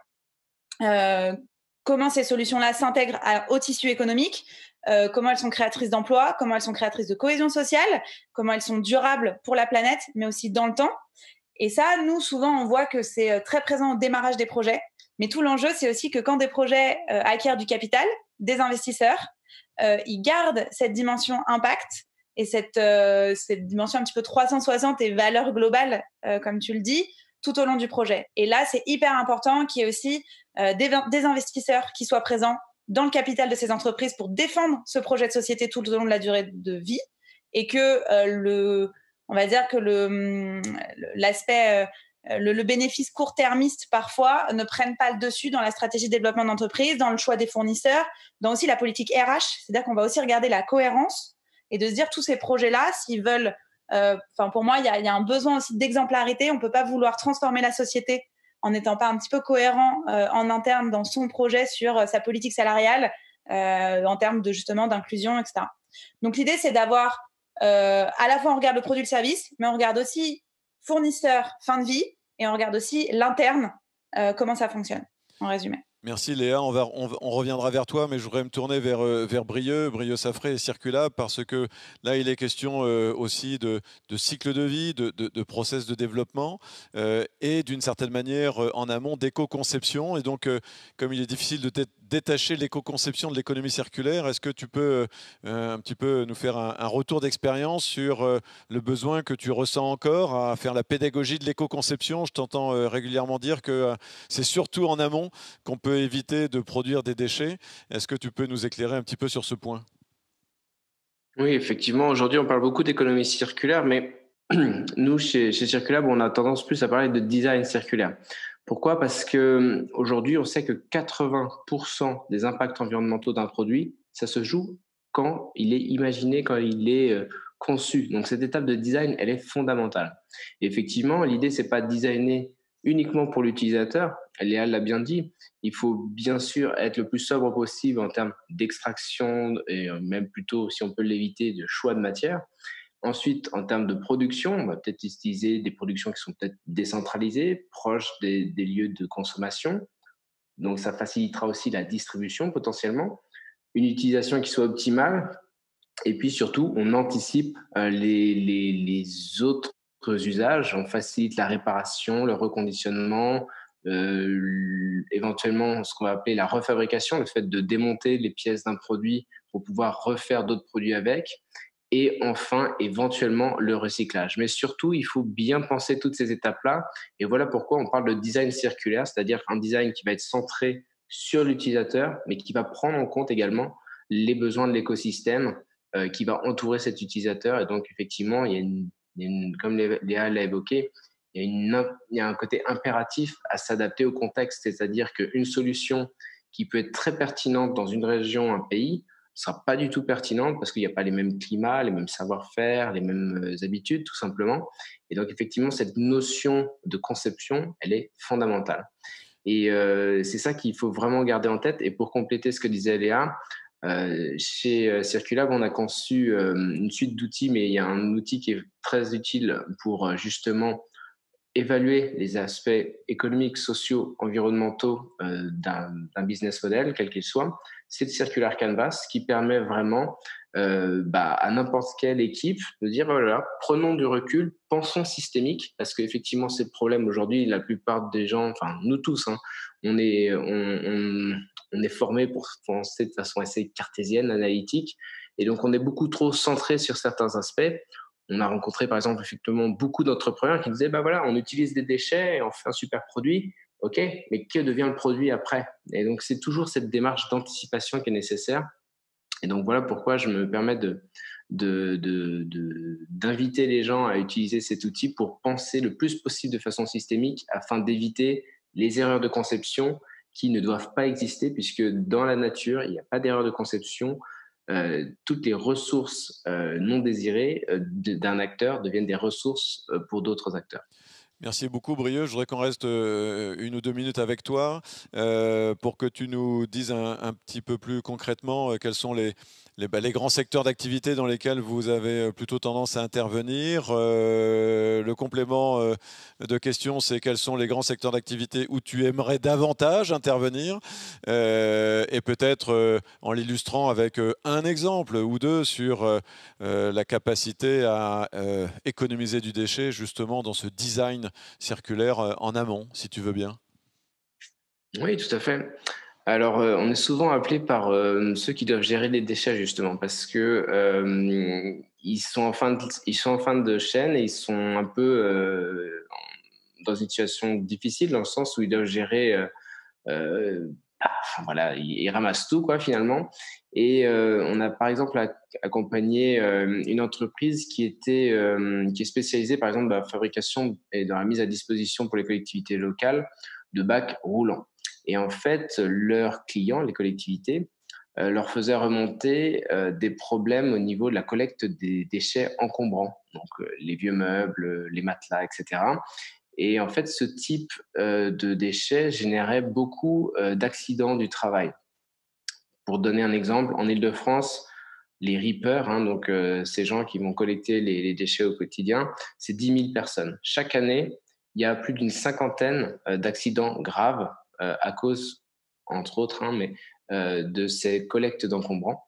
euh, comment ces solutions-là s'intègrent à, au tissu économique, euh, comment elles sont créatrices d'emplois, comment elles sont créatrices de cohésion sociale, comment elles sont durables pour la planète, mais aussi dans le temps. Et ça, nous, souvent, on voit que c'est très présent au démarrage des projets. Mais tout l'enjeu, c'est aussi que quand des projets euh, acquièrent du capital, des investisseurs, euh, ils gardent cette dimension impact et cette, euh, cette dimension un petit peu trois cent soixante et valeur globale, euh, comme tu le dis, tout au long du projet. Et là, c'est hyper important qu'il y ait aussi euh, des, des investisseurs qui soient présents dans le capital de ces entreprises pour défendre ce projet de société tout au long de la durée de vie et que euh, le, on va dire que le, l'aspect... Euh, Le, le bénéfice court-termiste parfois ne prennent pas le dessus dans la stratégie de développement d'entreprise, dans le choix des fournisseurs, dans aussi la politique R H. C'est-à-dire qu'on va aussi regarder la cohérence et de se dire tous ces projets-là, s'ils veulent, enfin euh, pour moi, il y a, y a un besoin aussi d'exemplarité. On peut pas vouloir transformer la société en n'étant pas un petit peu cohérent euh, en interne dans son projet sur euh, sa politique salariale, euh, en termes de justement d'inclusion, et cetera. Donc l'idée, c'est d'avoir euh, à la fois on regarde le produit, le service, mais on regarde aussi fournisseur, fin de vie, et on regarde aussi l'interne, euh, comment ça fonctionne, en résumé. Merci Léa, on, va, on, on reviendra vers toi, mais je voudrais me tourner vers, vers Brieux, Brieux Safré et Circulab, parce que là, il est question euh, aussi de, de cycle de vie, de, de, de process de développement, euh, et d'une certaine manière, en amont, d'éco-conception. Et donc, euh, comme il est difficile de détacher l'éco-conception de l'économie circulaire, est-ce que tu peux euh, un petit peu nous faire un, un retour d'expérience sur euh, le besoin que tu ressens encore à faire la pédagogie de l'éco-conception? Je t'entends euh, régulièrement dire que euh, c'est surtout en amont qu'on peut éviter de produire des déchets. Est-ce que tu peux nous éclairer un petit peu sur ce point? Oui, effectivement, aujourd'hui on parle beaucoup d'économie circulaire, mais nous, chez, chez Circulab, on a tendance plus à parler de design circulaire. Pourquoi? Parce qu'aujourd'hui, on sait que quatre-vingts pour cent des impacts environnementaux d'un produit, ça se joue quand il est imaginé, quand il est euh, conçu. Donc cette étape de design, elle est fondamentale. Et effectivement, l'idée, c'est pas de designer uniquement pour l'utilisateur. Léa l'a bien dit, il faut bien sûr être le plus sobre possible en termes d'extraction et même plutôt, si on peut l'éviter, de choix de matière. Ensuite, en termes de production, on va peut-être utiliser des productions qui sont peut-être décentralisées, proches des, des lieux de consommation. Donc, ça facilitera aussi la distribution potentiellement. Une utilisation qui soit optimale. Et puis surtout, on anticipe euh, les, les, les autres usages. On facilite la réparation, le reconditionnement, euh, éventuellement ce qu'on va appeler la refabrication, le fait de démonter les pièces d'un produit pour pouvoir refaire d'autres produits avec. et enfin, éventuellement, le recyclage. Mais surtout, il faut bien penser toutes ces étapes-là. Et voilà pourquoi on parle de design circulaire, c'est-à-dire un design qui va être centré sur l'utilisateur, mais qui va prendre en compte également les besoins de l'écosystème euh, qui va entourer cet utilisateur. Et donc, effectivement, il y a une, il y a une, comme Léa l'a évoqué, il y, a une, il y a un côté impératif à s'adapter au contexte, c'est-à-dire qu'une solution qui peut être très pertinente dans une région, un pays, ne sera pas du tout pertinente parce qu'il n'y a pas les mêmes climats, les mêmes savoir-faire, les mêmes habitudes, tout simplement. Et donc, effectivement, cette notion de conception, elle est fondamentale. Et euh, c'est ça qu'il faut vraiment garder en tête. Et pour compléter ce que disait Léa, euh, chez Circulab, on a conçu euh, une suite d'outils, mais il y a un outil qui est très utile pour justement évaluer les aspects économiques, sociaux, environnementaux euh, d'un, d'un business model, quel qu'il soit. C'est le Circular Canvas qui permet vraiment euh, bah, à n'importe quelle équipe de dire voilà, prenons du recul, pensons systémique, parce qu'effectivement, c'est le problème aujourd'hui. La plupart des gens, enfin nous tous, hein, on est, on, on, on est formés pour penser de façon assez cartésienne, analytique, et donc on est beaucoup trop centré sur certains aspects. On a rencontré, par exemple, effectivement, beaucoup d'entrepreneurs qui disaient, bah voilà, on utilise des déchets et on fait un super produit. OK, mais que devient le produit après? Et donc, c'est toujours cette démarche d'anticipation qui est nécessaire. Et donc, voilà pourquoi je me permets de, de, de, de, d'inviter les gens à utiliser cet outil pour penser le plus possible de façon systémique afin d'éviter les erreurs de conception qui ne doivent pas exister puisque dans la nature, il n'y a pas d'erreur de conception. Euh, toutes les ressources euh, non désirées euh, d'un acteur deviennent des ressources euh, pour d'autres acteurs. Merci beaucoup, Brieux. Je voudrais qu'on reste euh, une ou deux minutes avec toi euh, pour que tu nous dises un, un petit peu plus concrètement euh, quels sont les, les, bah, les grands secteurs d'activité dans lesquels vous avez plutôt tendance à intervenir. Euh, le complément euh, de question, c'est quels sont les grands secteurs d'activité où tu aimerais davantage intervenir euh, et peut-être euh, en l'illustrant avec euh, un exemple ou deux sur euh, euh, la capacité à euh, économiser du déchet justement dans ce design circulaire en amont, si tu veux bien. Oui, tout à fait. Alors, euh, on est souvent appelé par euh, ceux qui doivent gérer les déchets, justement, parce que euh, ils sont en fin de, ils sont en fin de chaîne et ils sont un peu euh, dans une situation difficile, dans le sens où ils doivent gérer... Euh, euh, enfin, voilà, ils, ils ramassent tout, quoi, finalement. Et euh, on a, par exemple, accompagné euh, une entreprise qui, était, euh, qui est spécialisée, par exemple, dans la fabrication et dans la mise à disposition pour les collectivités locales de bacs roulants. Et en fait, leurs clients, les collectivités, euh, leur faisaient remonter euh, des problèmes au niveau de la collecte des déchets encombrants, donc euh, les vieux meubles, les matelas, et cetera. Et en fait, ce type euh, de déchets générait beaucoup euh, d'accidents du travail. Pour donner un exemple, en Île-de-France, les reapers, hein, donc euh, ces gens qui vont collecter les, les déchets au quotidien, c'est dix mille personnes. Chaque année, il y a plus d'une cinquantaine euh, d'accidents graves euh, à cause, entre autres, hein, mais, euh, de ces collectes d'encombrants.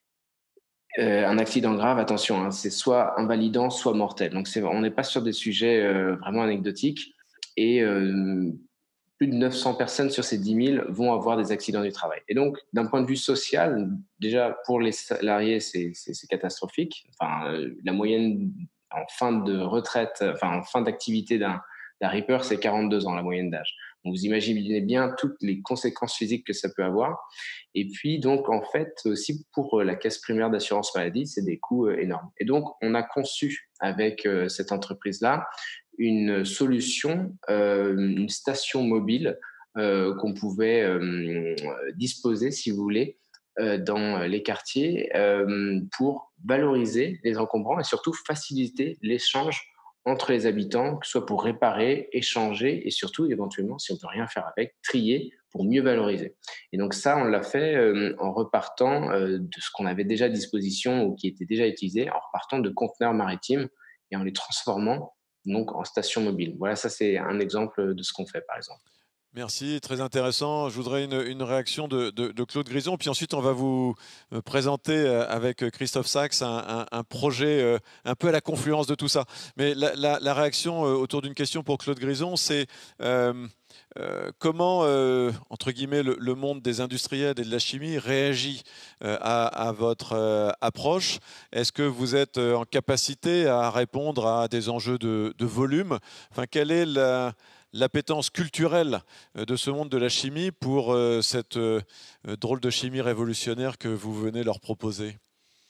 Euh, un accident grave, attention, hein, c'est soit invalidant, soit mortel. Donc, c'est, on n'est pas sur des sujets euh, vraiment anecdotiques. Et euh, plus de neuf cents personnes sur ces dix mille vont avoir des accidents du travail. Et donc, d'un point de vue social, déjà, pour les salariés, c'est, c'est, c'est catastrophique. Enfin, euh, la moyenne en fin de retraite, enfin, en fin d'activité d'un, d'un reaper, c'est quarante-deux ans, la moyenne d'âge. Donc, vous imaginez bien toutes les conséquences physiques que ça peut avoir. Et puis, donc, en fait, aussi pour la caisse primaire d'assurance maladie, c'est des coûts énormes. Et donc, on a conçu avec euh, cette entreprise-là une solution, euh, une station mobile euh, qu'on pouvait euh, disposer, si vous voulez, euh, dans les quartiers euh, pour valoriser les encombrants et surtout faciliter l'échange entre les habitants, que ce soit pour réparer, échanger et surtout, éventuellement, si on ne peut rien faire avec, trier pour mieux valoriser. Et donc ça, on l'a fait euh, en repartant euh, de ce qu'on avait déjà à disposition ou qui était déjà utilisé, en repartant de conteneurs maritimes et en les transformant donc en station mobile. Voilà, ça c'est un exemple de ce qu'on fait, par exemple. Merci, très intéressant. Je voudrais une, une réaction de, de, de Claude Grison, puis ensuite on va vous présenter avec Christophe Sachs un, un, un projet un peu à la confluence de tout ça. Mais la, la, la réaction autour d'une question pour Claude Grison, c'est euh, euh, comment, euh, entre guillemets, le, le monde des industriels et de la chimie réagit euh, à, à votre euh, approche. Est-ce que vous êtes en capacité à répondre à des enjeux de, de volume? Enfin, quelle est la... l'appétence culturelle de ce monde de la chimie pour cette drôle de chimie révolutionnaire que vous venez leur proposer?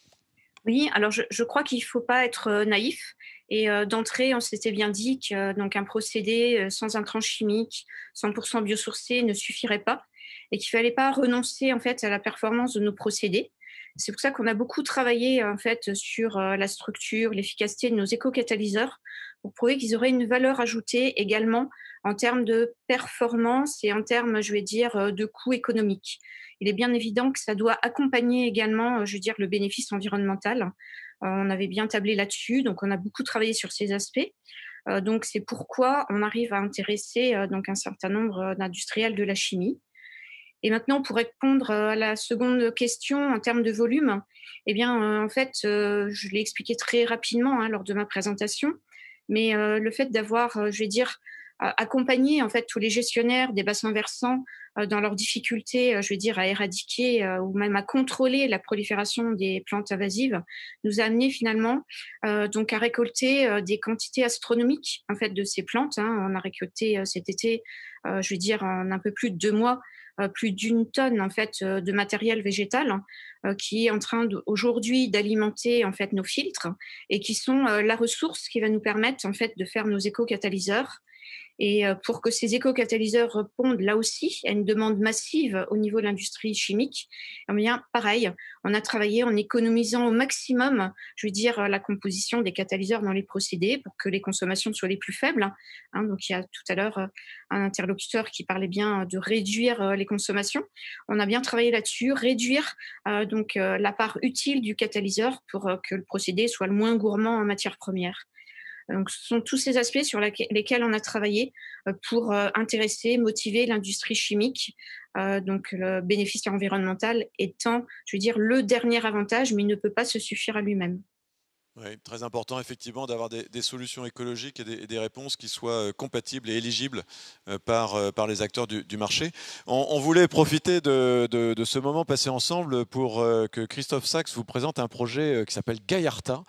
Oui, alors je, je crois qu'il ne faut pas être naïf. Et euh, d'entrée, on s'était bien dit que donc un procédé sans intrants chimiques, cent pour cent biosourcé ne suffirait pas et qu'il ne fallait pas renoncer en fait à la performance de nos procédés. C'est pour ça qu'on a beaucoup travaillé en fait sur la structure, l'efficacité de nos éco-catalyseurs pour prouver qu'ils auraient une valeur ajoutée également en termes de performance et en termes, je vais dire, de coût économique. Il est bien évident que ça doit accompagner également, je veux dire, le bénéfice environnemental. On avait bien tablé là-dessus, donc on a beaucoup travaillé sur ces aspects. Donc c'est pourquoi on arrive à intéresser donc un certain nombre d'industriels de la chimie. Et maintenant, pour répondre à la seconde question en termes de volume, eh bien, euh, en fait, euh, je l'ai expliqué très rapidement hein, lors de ma présentation, mais euh, le fait d'avoir, euh, je vais dire, euh, accompagné en fait tous les gestionnaires des bassins versants euh, dans leurs difficultés, euh, je vais dire, à éradiquer euh, ou même à contrôler la prolifération des plantes invasives, nous a amené finalement euh, donc à récolter euh, des quantités astronomiques en fait de ces plantes. Hein. On a récolté euh, cet été, euh, je vais dire, en un peu plus de deux mois. Euh, plus d'une tonne en fait euh, de matériel végétal hein, euh, qui est en train aujourd'hui d'alimenter en fait nos filtres et qui sont euh, la ressource qui va nous permettre en fait de faire nos éco-catalyseurs. Et euh, pour que ces éco-catalyseurs répondent là aussi à une demande massive au niveau de l'industrie chimique, eh bien pareil, on a travaillé en économisant au maximum, je veux dire, la composition des catalyseurs dans les procédés pour que les consommations soient les plus faibles. Hein, donc il y a tout à l'heure un interlocuteur qui parlait bien de réduire les consommations. On a bien travaillé là-dessus, réduire euh, donc euh, la part utile du catalyseur pour euh, que le procédé soit le moins gourmand en matières premières. Donc, ce sont tous ces aspects sur lesquels on a travaillé pour intéresser, motiver l'industrie chimique. Euh, donc, le bénéfice environnemental étant, je veux dire, le dernier avantage, mais il ne peut pas se suffire à lui-même. Oui, très important effectivement d'avoir des, des solutions écologiques et des, et des réponses qui soient compatibles et éligibles par, par les acteurs du, du marché. On, on voulait profiter de, de, de ce moment passé ensemble pour que Christophe Sachs vous présente un projet qui s'appelle Gaillarta,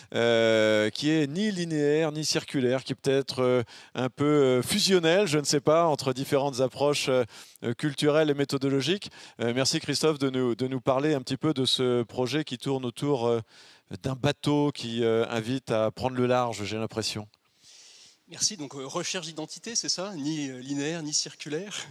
euh, qui est ni linéaire ni circulaire, qui est peut-être un peu fusionnel, je ne sais pas, entre différentes approches culturelles et méthodologiques. Merci Christophe de nous, de nous parler un petit peu de ce projet qui tourne autour d'un bateau qui euh, invite à prendre le large, j'ai l'impression. Merci. Donc, euh, recherche d'identité, c'est ça? Ni euh, linéaire, ni circulaire.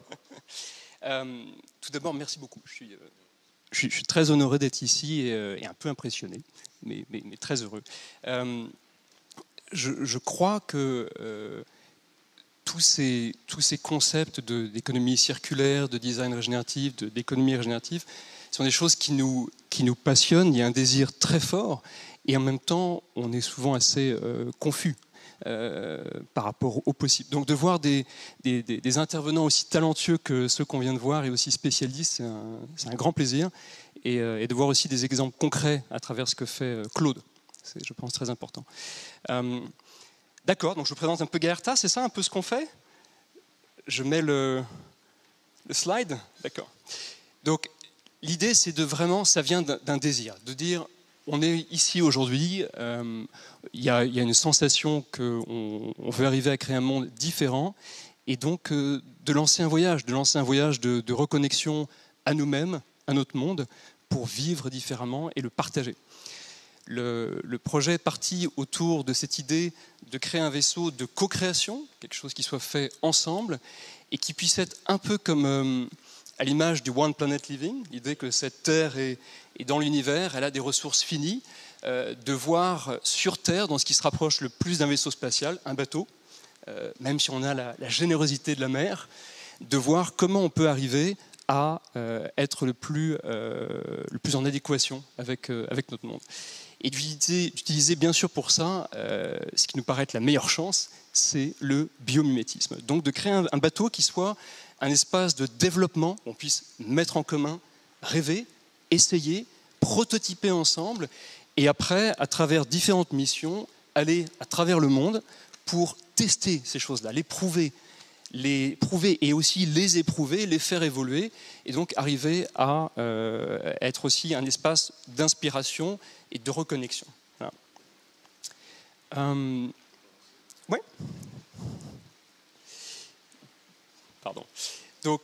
euh, tout d'abord, merci beaucoup. Je suis, euh, je, suis, je suis très honoré d'être ici et, euh, et un peu impressionné, mais, mais, mais très heureux. Euh, je, je crois que euh, tous, ces, tous ces concepts de, d'économie circulaire, de design régénératif, de, d'économie régénérative, sont des choses qui nous, qui nous passionnent. Il y a un désir très fort et en même temps, on est souvent assez euh, confus euh, par rapport au possible. Donc de voir des, des, des intervenants aussi talentueux que ceux qu'on vient de voir et aussi spécialistes, c'est un, c'est un grand plaisir. Et, euh, et de voir aussi des exemples concrets à travers ce que fait Claude. C'est, je pense, très important. Euh, d'accord, donc je vous présente un peu Gaillarta, c'est ça un peu ce qu'on fait? Je mets le, le slide. D'accord. Donc, l'idée, c'est de vraiment, ça vient d'un désir, de dire, on est ici aujourd'hui, euh, il y a, y a une sensation qu'on on veut arriver à créer un monde différent, et donc euh, de lancer un voyage, de lancer un voyage de, de reconnexion à nous-mêmes, à notre monde, pour vivre différemment et le partager. Le, le projet est parti autour de cette idée de créer un vaisseau de co-création, quelque chose qui soit fait ensemble, et qui puisse être un peu comme... Euh, à l'image du One Planet Living, l'idée que cette Terre est, est dans l'univers, elle a des ressources finies, euh, de voir sur Terre, dans ce qui se rapproche le plus d'un vaisseau spatial, un bateau, euh, même si on a la, la générosité de la mer, de voir comment on peut arriver à euh, être le plus, euh, le plus en adéquation avec, euh, avec notre monde. Et d'utiliser, d'utiliser bien sûr pour ça, euh, ce qui nous paraît être la meilleure chance, c'est le biomimétisme. Donc de créer un, un bateau qui soit un espace de développement, où on puisse mettre en commun, rêver, essayer, prototyper ensemble, et après, à travers différentes missions, aller à travers le monde pour tester ces choses-là, les prouver, les prouver et aussi les éprouver, les faire évoluer, et donc arriver à euh, être aussi un espace d'inspiration et de reconnexion. Voilà. Euh, ouais. Pardon. Donc,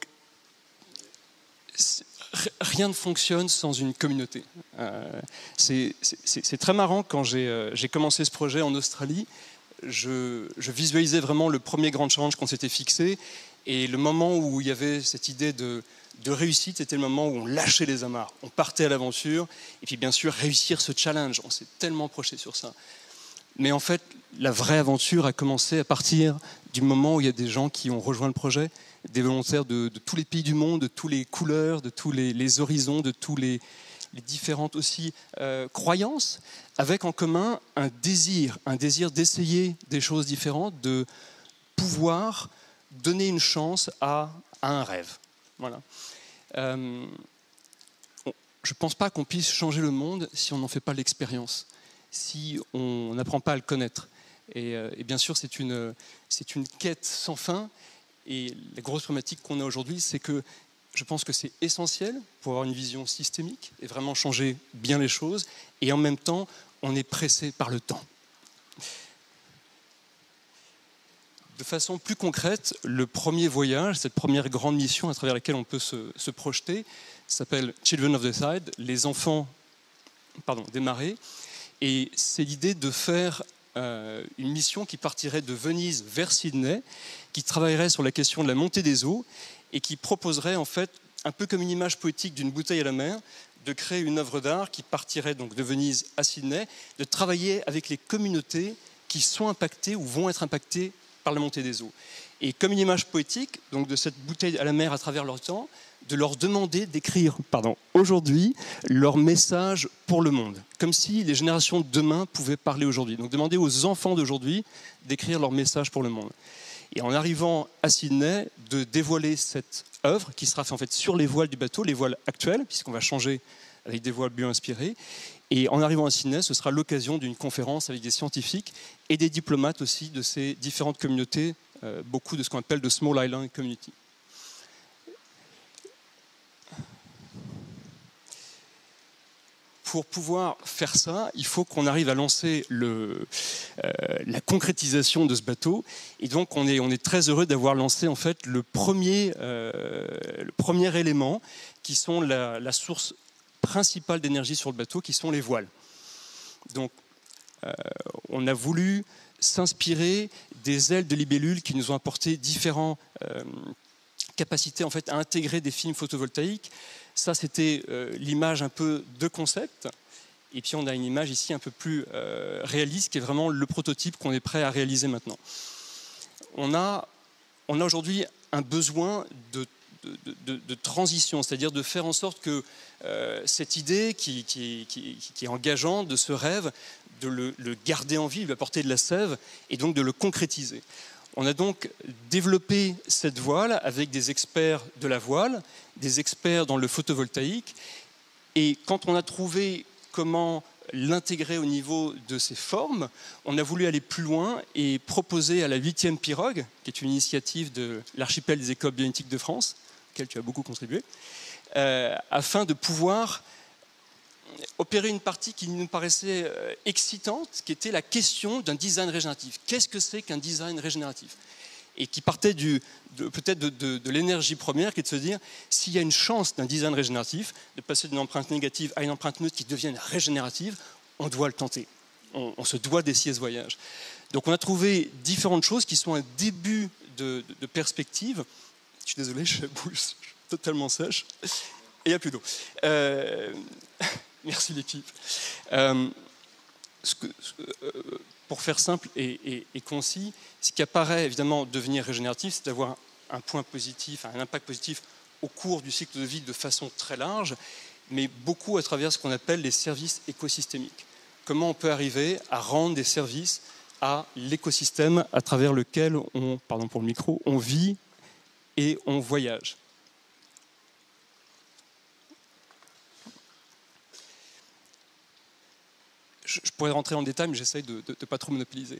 rien ne fonctionne sans une communauté. Euh, c'est, c'est, c'est très marrant, quand j'ai, euh, j'ai commencé ce projet en Australie, je, je visualisais vraiment le premier grand challenge qu'on s'était fixé, et le moment où il y avait cette idée de, de réussite, c'était le moment où on lâchait les amarres, on partait à l'aventure, et puis bien sûr réussir ce challenge, on s'est tellement projeté sur ça. Mais en fait, la vraie aventure a commencé à partir du moment où il y a des gens qui ont rejoint le projet, des volontaires de, de tous les pays du monde, de toutes les couleurs, de tous les, les horizons, de tous les, les différentes aussi euh, croyances, avec en commun un désir, un désir d'essayer des choses différentes, de pouvoir donner une chance à, à un rêve. Voilà. Euh, on, je ne pense pas qu'on puisse changer le monde si on n'en fait pas l'expérience, si on n'apprend pas à le connaître. Et, euh, et bien sûr, c'est une, c'est une quête sans fin. Et la grosse problématique qu'on a aujourd'hui, c'est que je pense que c'est essentiel pour avoir une vision systémique et vraiment changer bien les choses. Et en même temps, on est pressé par le temps. De façon plus concrète, le premier voyage, cette première grande mission à travers laquelle on peut se, se projeter, s'appelle Children of the Tide, les enfants pardon, des marées. Et c'est l'idée de faire euh, une mission qui partirait de Venise vers Sydney, qui travaillerait sur la question de la montée des eaux et qui proposerait en fait, un peu comme une image poétique d'une bouteille à la mer, de créer une œuvre d'art qui partirait donc de Venise à Sydney, de travailler avec les communautés qui sont impactées ou vont être impactées par la montée des eaux. Et comme une image poétique, donc de cette bouteille à la mer à travers leur temps, de leur demander d'écrire, pardon, aujourd'hui, leur message pour le monde, comme si les générations de demain pouvaient parler aujourd'hui. Donc demander aux enfants d'aujourd'hui d'écrire leur message pour le monde. Et en arrivant à Sydney, de dévoiler cette œuvre qui sera faite en fait sur les voiles du bateau, les voiles actuelles, puisqu'on va changer avec des voiles bio-inspirées. Et en arrivant à Sydney, ce sera l'occasion d'une conférence avec des scientifiques et des diplomates aussi de ces différentes communautés, euh, beaucoup de ce qu'on appelle de Small Island Community. Pour pouvoir faire ça, il faut qu'on arrive à lancer le, euh, la concrétisation de ce bateau. Et donc, on est, on est très heureux d'avoir lancé en fait le premier, euh, le premier élément, qui sont la, la source principale d'énergie sur le bateau, qui sont les voiles. Donc, euh, on a voulu s'inspirer des ailes de libellules qui nous ont apporté différentes euh, capacités en fait, à intégrer des films photovoltaïques. Ça, c'était euh, l'image un peu de concept. Et puis, on a une image ici un peu plus euh, réaliste, qui est vraiment le prototype qu'on est prêt à réaliser maintenant. On a, on a aujourd'hui un besoin de, de, de, de transition, c'est-à-dire de faire en sorte que euh, cette idée qui, qui, qui, qui est engageante, de ce rêve, de le, le garder en vie, de lui apporter de la sève, et donc de le concrétiser. On a donc développé cette voile avec des experts de la voile, des experts dans le photovoltaïque. Et quand on a trouvé comment l'intégrer au niveau de ses formes, on a voulu aller plus loin et proposer à la huitième pirogue, qui est une initiative de l'archipel des écoles bioéthiques de France, auquel tu as beaucoup contribué, euh, afin de pouvoir opérer une partie qui nous paraissait excitante, qui était la question d'un design régénératif. Qu'est-ce que c'est qu'un design régénératif ? Et qui partait du, de, peut-être de, de, de l'énergie première, qui est de se dire, s'il y a une chance d'un design régénératif, de passer d'une empreinte négative à une empreinte neutre qui devienne régénérative, on doit le tenter. On, on se doit d'essayer ce voyage. Donc on a trouvé différentes choses qui sont un début de, de, de perspective. Je suis désolé, je bouge totalement sèche. Et il n'y a plus d'eau. Euh, Merci l'équipe. Euh, ce que, ce, euh, pour faire simple et, et, et concis, ce qui apparaît évidemment devenir régénératif, c'est d'avoir un point positif, un impact positif au cours du cycle de vie de façon très large, mais beaucoup à travers ce qu'on appelle les services écosystémiques. comment on peut arriver à rendre des services à l'écosystème à travers lequel on, pardon pour le micro, on vit et on voyage. Je, je pourrais rentrer en détail, mais j'essaye de ne pas trop monopoliser.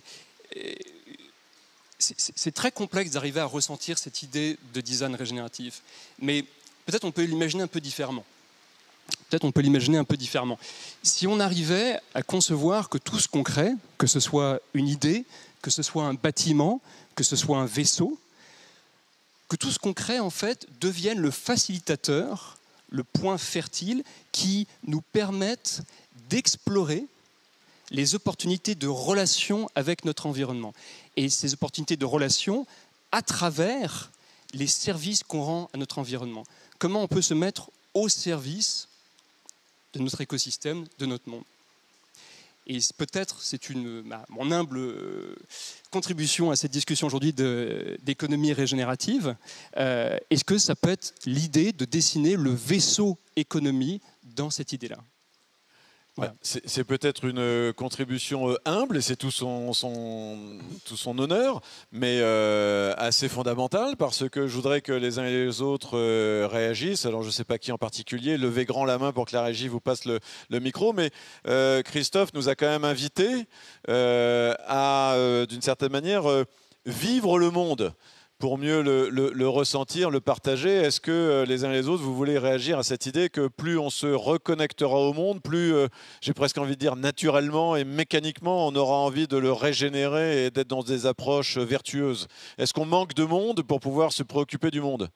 C'est très complexe d'arriver à ressentir cette idée de design régénératif, mais peut-être on peut l'imaginer un peu différemment. Peut-être on peut l'imaginer un peu différemment. Si on arrivait à concevoir que tout ce qu'on crée, que ce soit une idée, que ce soit un bâtiment, que ce soit un vaisseau, que tout ce qu'on crée en fait devienne le facilitateur, le point fertile qui nous permette d'explorer les opportunités de relation avec notre environnement. Et ces opportunités de relation à travers les services qu'on rend à notre environnement. Comment on peut se mettre au service de notre écosystème, de notre monde. Et peut-être, c'est une, bah, mon humble euh, contribution à cette discussion aujourd'hui d'économie régénérative. Euh, Est-ce que ça peut être l'idée de dessiner le vaisseau économie dans cette idée-là? Voilà. C'est peut-être une contribution humble, et c'est tout son, son, tout son honneur, mais euh, assez fondamentale, parce que je voudrais que les uns et les autres euh, réagissent. Alors je ne sais pas qui en particulier, levez grand la main pour que la régie vous passe le, le micro, mais euh, Christophe nous a quand même invités euh, à, euh, d'une certaine manière, euh, vivre le monde pour mieux le, le, le ressentir, le partager. Est-ce que euh, les uns et les autres, vous voulez réagir à cette idée que plus on se reconnectera au monde, plus, euh, j'ai presque envie de dire, naturellement et mécaniquement, on aura envie de le régénérer et d'être dans des approches vertueuses? Est-ce qu'on manque de monde pour pouvoir se préoccuper du monde?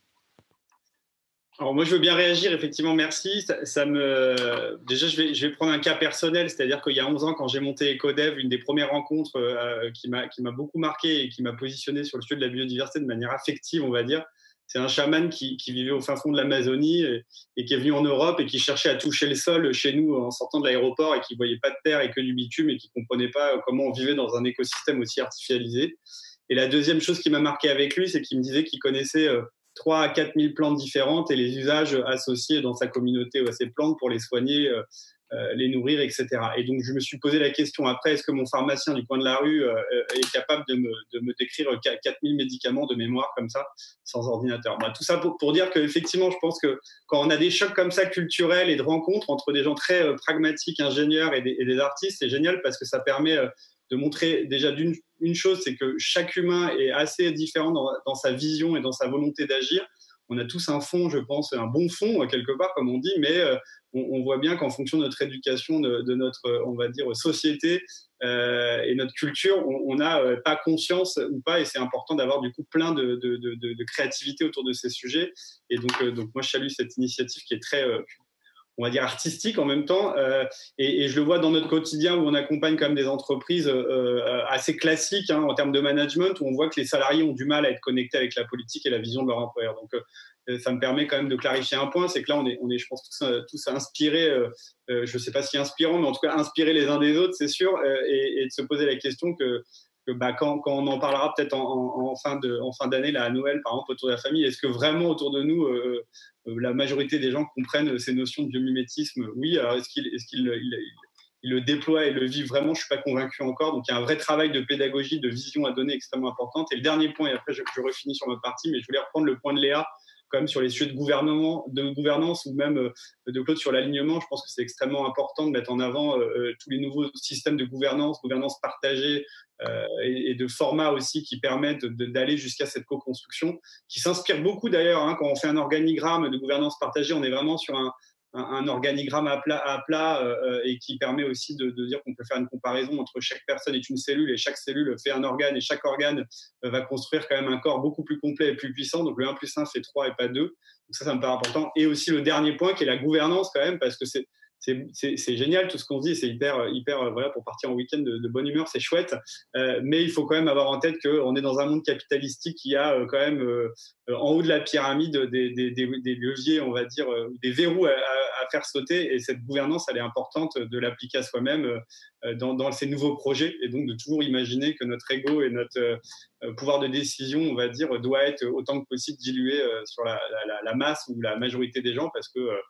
Alors moi, je veux bien réagir, effectivement, merci. Ça, ça me... Déjà, je vais, je vais prendre un cas personnel, c'est-à-dire qu'il y a onze ans, quand j'ai monté EcoDev, une des premières rencontres euh, qui m'a qui m'a beaucoup marqué et qui m'a positionné sur le sujet de la biodiversité de manière affective, on va dire. C'est un chaman qui, qui vivait au fin fond de l'Amazonie et, et qui est venu en Europe et qui cherchait à toucher le sol chez nous en sortant de l'aéroport et qui ne voyait pas de terre et que du bitume et qui ne comprenait pas comment on vivait dans un écosystème aussi artificialisé. Et la deuxième chose qui m'a marqué avec lui, c'est qu'il me disait qu'il connaissait... Euh, trois à quatre mille plantes différentes et les usages associés dans sa communauté à ces plantes pour les soigner, euh, euh, les nourrir, et cetera. Et donc, je me suis posé la question après, est-ce que mon pharmacien du coin de la rue euh, est capable de me, de me décrire quatre mille médicaments de mémoire comme ça, sans ordinateur? Bah, tout ça pour, pour dire qu'effectivement, je pense que quand on a des chocs comme ça culturels et de rencontres entre des gens très euh, pragmatiques, ingénieurs et des, et des artistes, c'est génial parce que ça permet... Euh, de montrer déjà d'une une chose, c'est que chaque humain est assez différent dans, dans sa vision et dans sa volonté d'agir. On a tous un fond, je pense, un bon fond quelque part, comme on dit, mais euh, on, on voit bien qu'en fonction de notre éducation, de, de notre, on va dire, société euh, et notre culture, on n'a euh, pas conscience ou pas, et c'est important d'avoir du coup plein de, de, de, de créativité autour de ces sujets. Et donc, euh, donc moi, je salue cette initiative qui est très... Euh, on va dire artistique en même temps, euh, et, et je le vois dans notre quotidien où on accompagne quand même des entreprises euh, assez classiques hein, en termes de management, où on voit que les salariés ont du mal à être connectés avec la politique et la vision de leur employeur. Donc euh, ça me permet quand même de clarifier un point, c'est que là on est, on est je pense, tous, tous inspirés, euh, euh, je ne sais pas si inspirants, mais en tout cas inspirés les uns des autres, c'est sûr, euh, et, et de se poser la question que que bah, quand, quand on en parlera peut-être en, en, en fin de, en fin d'année, là, à Noël, par exemple, autour de la famille, est-ce que vraiment autour de nous, euh, euh, la majorité des gens comprennent ces notions de biomimétisme? Oui, alors est-ce qu'ils est-ce qu'ils il, il, il le déploient et le vivent vraiment? Je ne suis pas convaincu encore. Donc, il y a un vrai travail de pédagogie, de vision à donner extrêmement importante. Et le dernier point, et après, je, je refinis sur ma partie, mais je voulais reprendre le point de Léa, quand même sur les sujets de gouvernement, de gouvernance ou même de Claude sur l'alignement. Je pense que c'est extrêmement important de mettre en avant euh, tous les nouveaux systèmes de gouvernance, gouvernance partagée euh, et, et de formats aussi qui permettent d'aller jusqu'à cette co-construction, qui s'inspire beaucoup d'ailleurs. Hein, quand on fait un organigramme de gouvernance partagée, on est vraiment sur un, un, un organigramme à plat, à plat euh, et qui permet aussi de, de dire qu'on peut faire une comparaison entre chaque personne est une cellule et chaque cellule fait un organe et chaque organe euh, va construire quand même un corps beaucoup plus complet et plus puissant. Donc le un plus un fait trois et pas deux. Donc ça, ça me paraît important. Et aussi le dernier point qui est la gouvernance quand même, parce que c'est c'est génial tout ce qu'on dit, c'est hyper, hyper voilà, pour partir en week-end de, de bonne humeur, c'est chouette, euh, mais il faut quand même avoir en tête qu'on est dans un monde capitalistique qui a euh, quand même euh, en haut de la pyramide des, des, des, des leviers, on va dire, euh, des verrous à, à, à faire sauter, et cette gouvernance, elle est importante de l'appliquer à soi-même euh, dans, dans ces nouveaux projets, et donc de toujours imaginer que notre ego et notre euh, pouvoir de décision, on va dire, doit être autant que possible dilué euh, sur la, la, la masse ou la majorité des gens, parce que euh,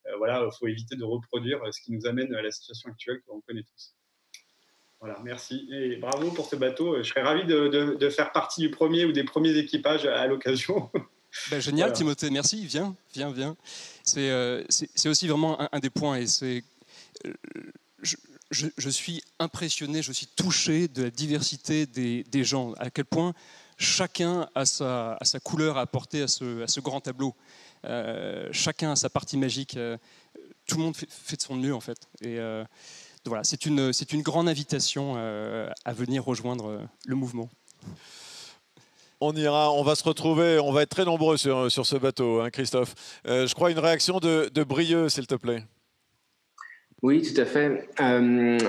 euh, voilà, il faut éviter de reproduire ce qui nous amène à la situation actuelle que l'on connaît tous. Voilà, merci. Et bravo pour ce bateau. Je serais ravi de, de, de faire partie du premier ou des premiers équipages à, à l'occasion. Ben, génial, voilà. Timothée, merci. Viens, viens, viens. C'est euh, aussi vraiment un, un des points. Et c'est, euh, je, je, je suis impressionné, je suis touché de la diversité des, des gens. À quel point chacun a sa, a sa couleur à apporter à ce, à ce grand tableau. Euh, chacun a sa partie magique. Euh, tout le monde fait, fait de son mieux, en fait. Et euh, voilà, c'est une, c'est une grande invitation euh, à venir rejoindre le mouvement. On ira, on va se retrouver, on va être très nombreux sur, sur ce bateau, hein, Christophe. Euh, je crois une réaction de, de Brieux, s'il te plaît. Oui, tout à fait. Euh,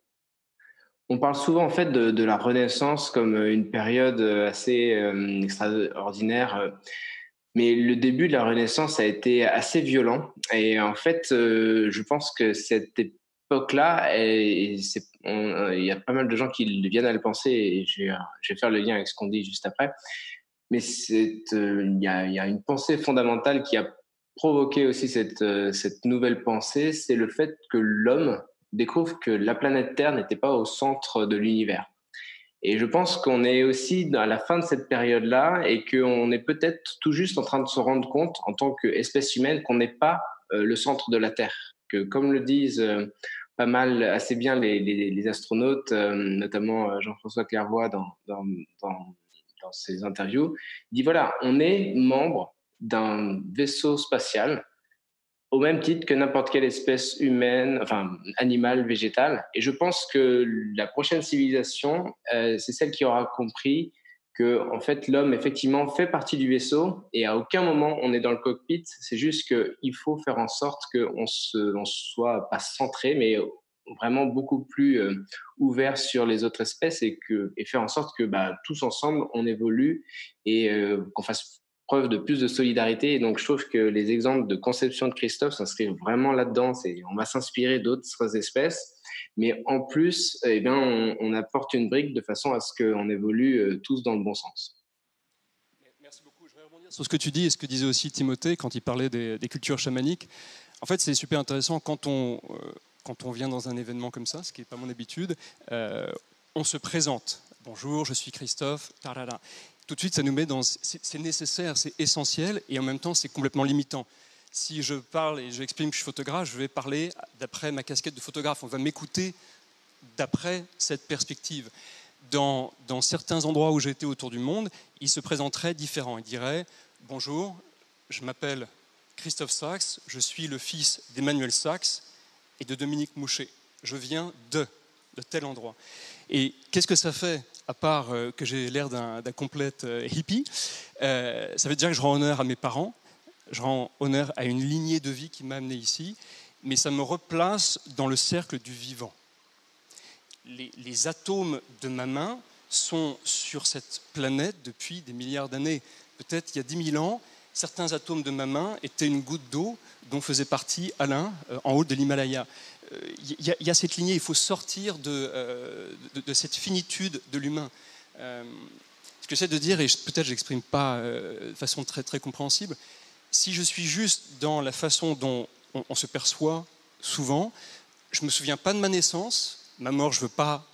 on parle souvent en fait de, de la Renaissance comme une période assez euh, extraordinaire, mais le début de la Renaissance a été assez violent. Et en fait, euh, je pense que cette époque-là, et, et on, il y a pas mal de gens qui viennent à le penser, et je vais, je vais faire le lien avec ce qu'on dit juste après. Mais euh, il y, a, il y a une pensée fondamentale qui a provoqué aussi cette, euh, cette nouvelle pensée, c'est le fait que l'homme découvre que la planète Terre n'était pas au centre de l'univers. Et je pense qu'on est aussi à la fin de cette période-là et qu'on est peut-être tout juste en train de se rendre compte, en tant qu'espèce humaine, qu'on n'est pas euh, le centre de la Terre. Que, comme le disent euh, pas mal, assez bien les, les, les astronautes, euh, notamment Jean-François Clairvoy dans, dans, dans, dans ses interviews, il dit voilà, on est membre d'un vaisseau spatial au même titre que n'importe quelle espèce humaine, enfin animale, végétale. Et je pense que la prochaine civilisation, euh, c'est celle qui aura compris que en fait l'homme effectivement fait partie du vaisseau et à aucun moment on est dans le cockpit. C'est juste qu'il faut faire en sorte qu'on se, on soit pas centré, mais vraiment beaucoup plus euh, ouvert sur les autres espèces et que et faire en sorte que bah, tous ensemble on évolue et euh, qu'on fasse preuve de plus de solidarité. Et donc, je trouve que les exemples de conception de Christophe s'inscrivent vraiment là-dedans. C'est, on va s'inspirer d'autres espèces, mais en plus, eh bien, on, on apporte une brique de façon à ce qu'on évolue euh, tous dans le bon sens. Merci beaucoup. Je vais rebondir sur ce que tu dis et ce que disait aussi Timothée quand il parlait des, des cultures chamaniques. En fait, c'est super intéressant quand on, euh, quand on vient dans un événement comme ça, ce qui n'est pas mon habitude, euh, on se présente. Bonjour, je suis Christophe. Tarara. Tout de suite, ça nous met dans... C'est nécessaire, c'est essentiel, et en même temps, c'est complètement limitant. Si je parle et j'exprime que je suis photographe, je vais parler d'après ma casquette de photographe. On va m'écouter d'après cette perspective. Dans, dans certains endroits où j'ai été autour du monde, ils se présenteraient différents. Ils diraient « Bonjour, je m'appelle Christophe Sachs, je suis le fils d'Emmanuel Sachs et de Dominique Mouchet. Je viens de, de tel endroit. » Et qu'est-ce que ça fait, à part euh, que j'ai l'air d'un complète euh, hippie, euh, ça veut dire que je rends honneur à mes parents, je rends honneur à une lignée de vie qui m'a amené ici, mais ça me replace dans le cercle du vivant. Les, les atomes de ma main sont sur cette planète depuis des milliards d'années. Peut-être il y a dix mille ans, certains atomes de ma main étaient une goutte d'eau dont faisait partie Alain euh, en haut de l'Himalaya. Il y, y a cette lignée, il faut sortir de, euh, de, de cette finitude de l'humain. Euh, ce que j'essaie de dire, et peut-être je n'exprime pas euh, de façon très, très compréhensible, si je suis juste dans la façon dont on, on se perçoit souvent, je ne me souviens pas de ma naissance, ma mort, je ne veux pas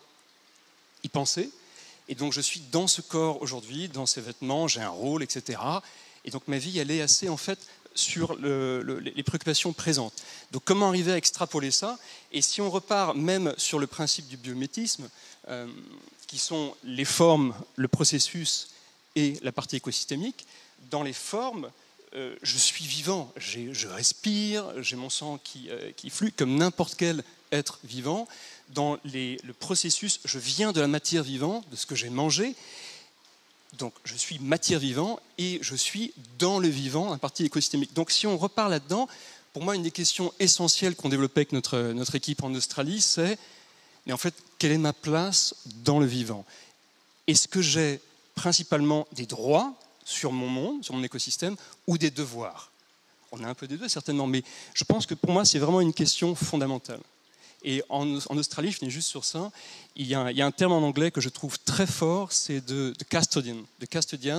y penser, et donc je suis dans ce corps aujourd'hui, dans ces vêtements, j'ai un rôle, et cetera. Et donc ma vie, elle est assez en fait sur le, le, les préoccupations présentes. Donc comment arriver à extrapoler ça? Et si on repart même sur le principe du biométisme, euh, qui sont les formes, le processus et la partie écosystémique, dans les formes, euh, je suis vivant, je respire, j'ai mon sang qui, euh, qui flue comme n'importe quel être vivant. Dans les, le processus, je viens de la matière vivante, de ce que j'ai mangé. Donc, je suis matière vivante et je suis dans le vivant, la partie écosystémique. Donc, si on repart là-dedans, pour moi, une des questions essentielles qu'on développait avec notre, notre équipe en Australie, c'est, mais en fait, quelle est ma place dans le vivant? Est-ce que j'ai principalement des droits sur mon monde, sur mon écosystème, ou des devoirs? On a un peu des deux, certainement, mais je pense que pour moi, c'est vraiment une question fondamentale. Et en, en Australie, je finis juste sur ça, il y, a un, il y a un terme en anglais que je trouve très fort, c'est de, de custodian. De custodian,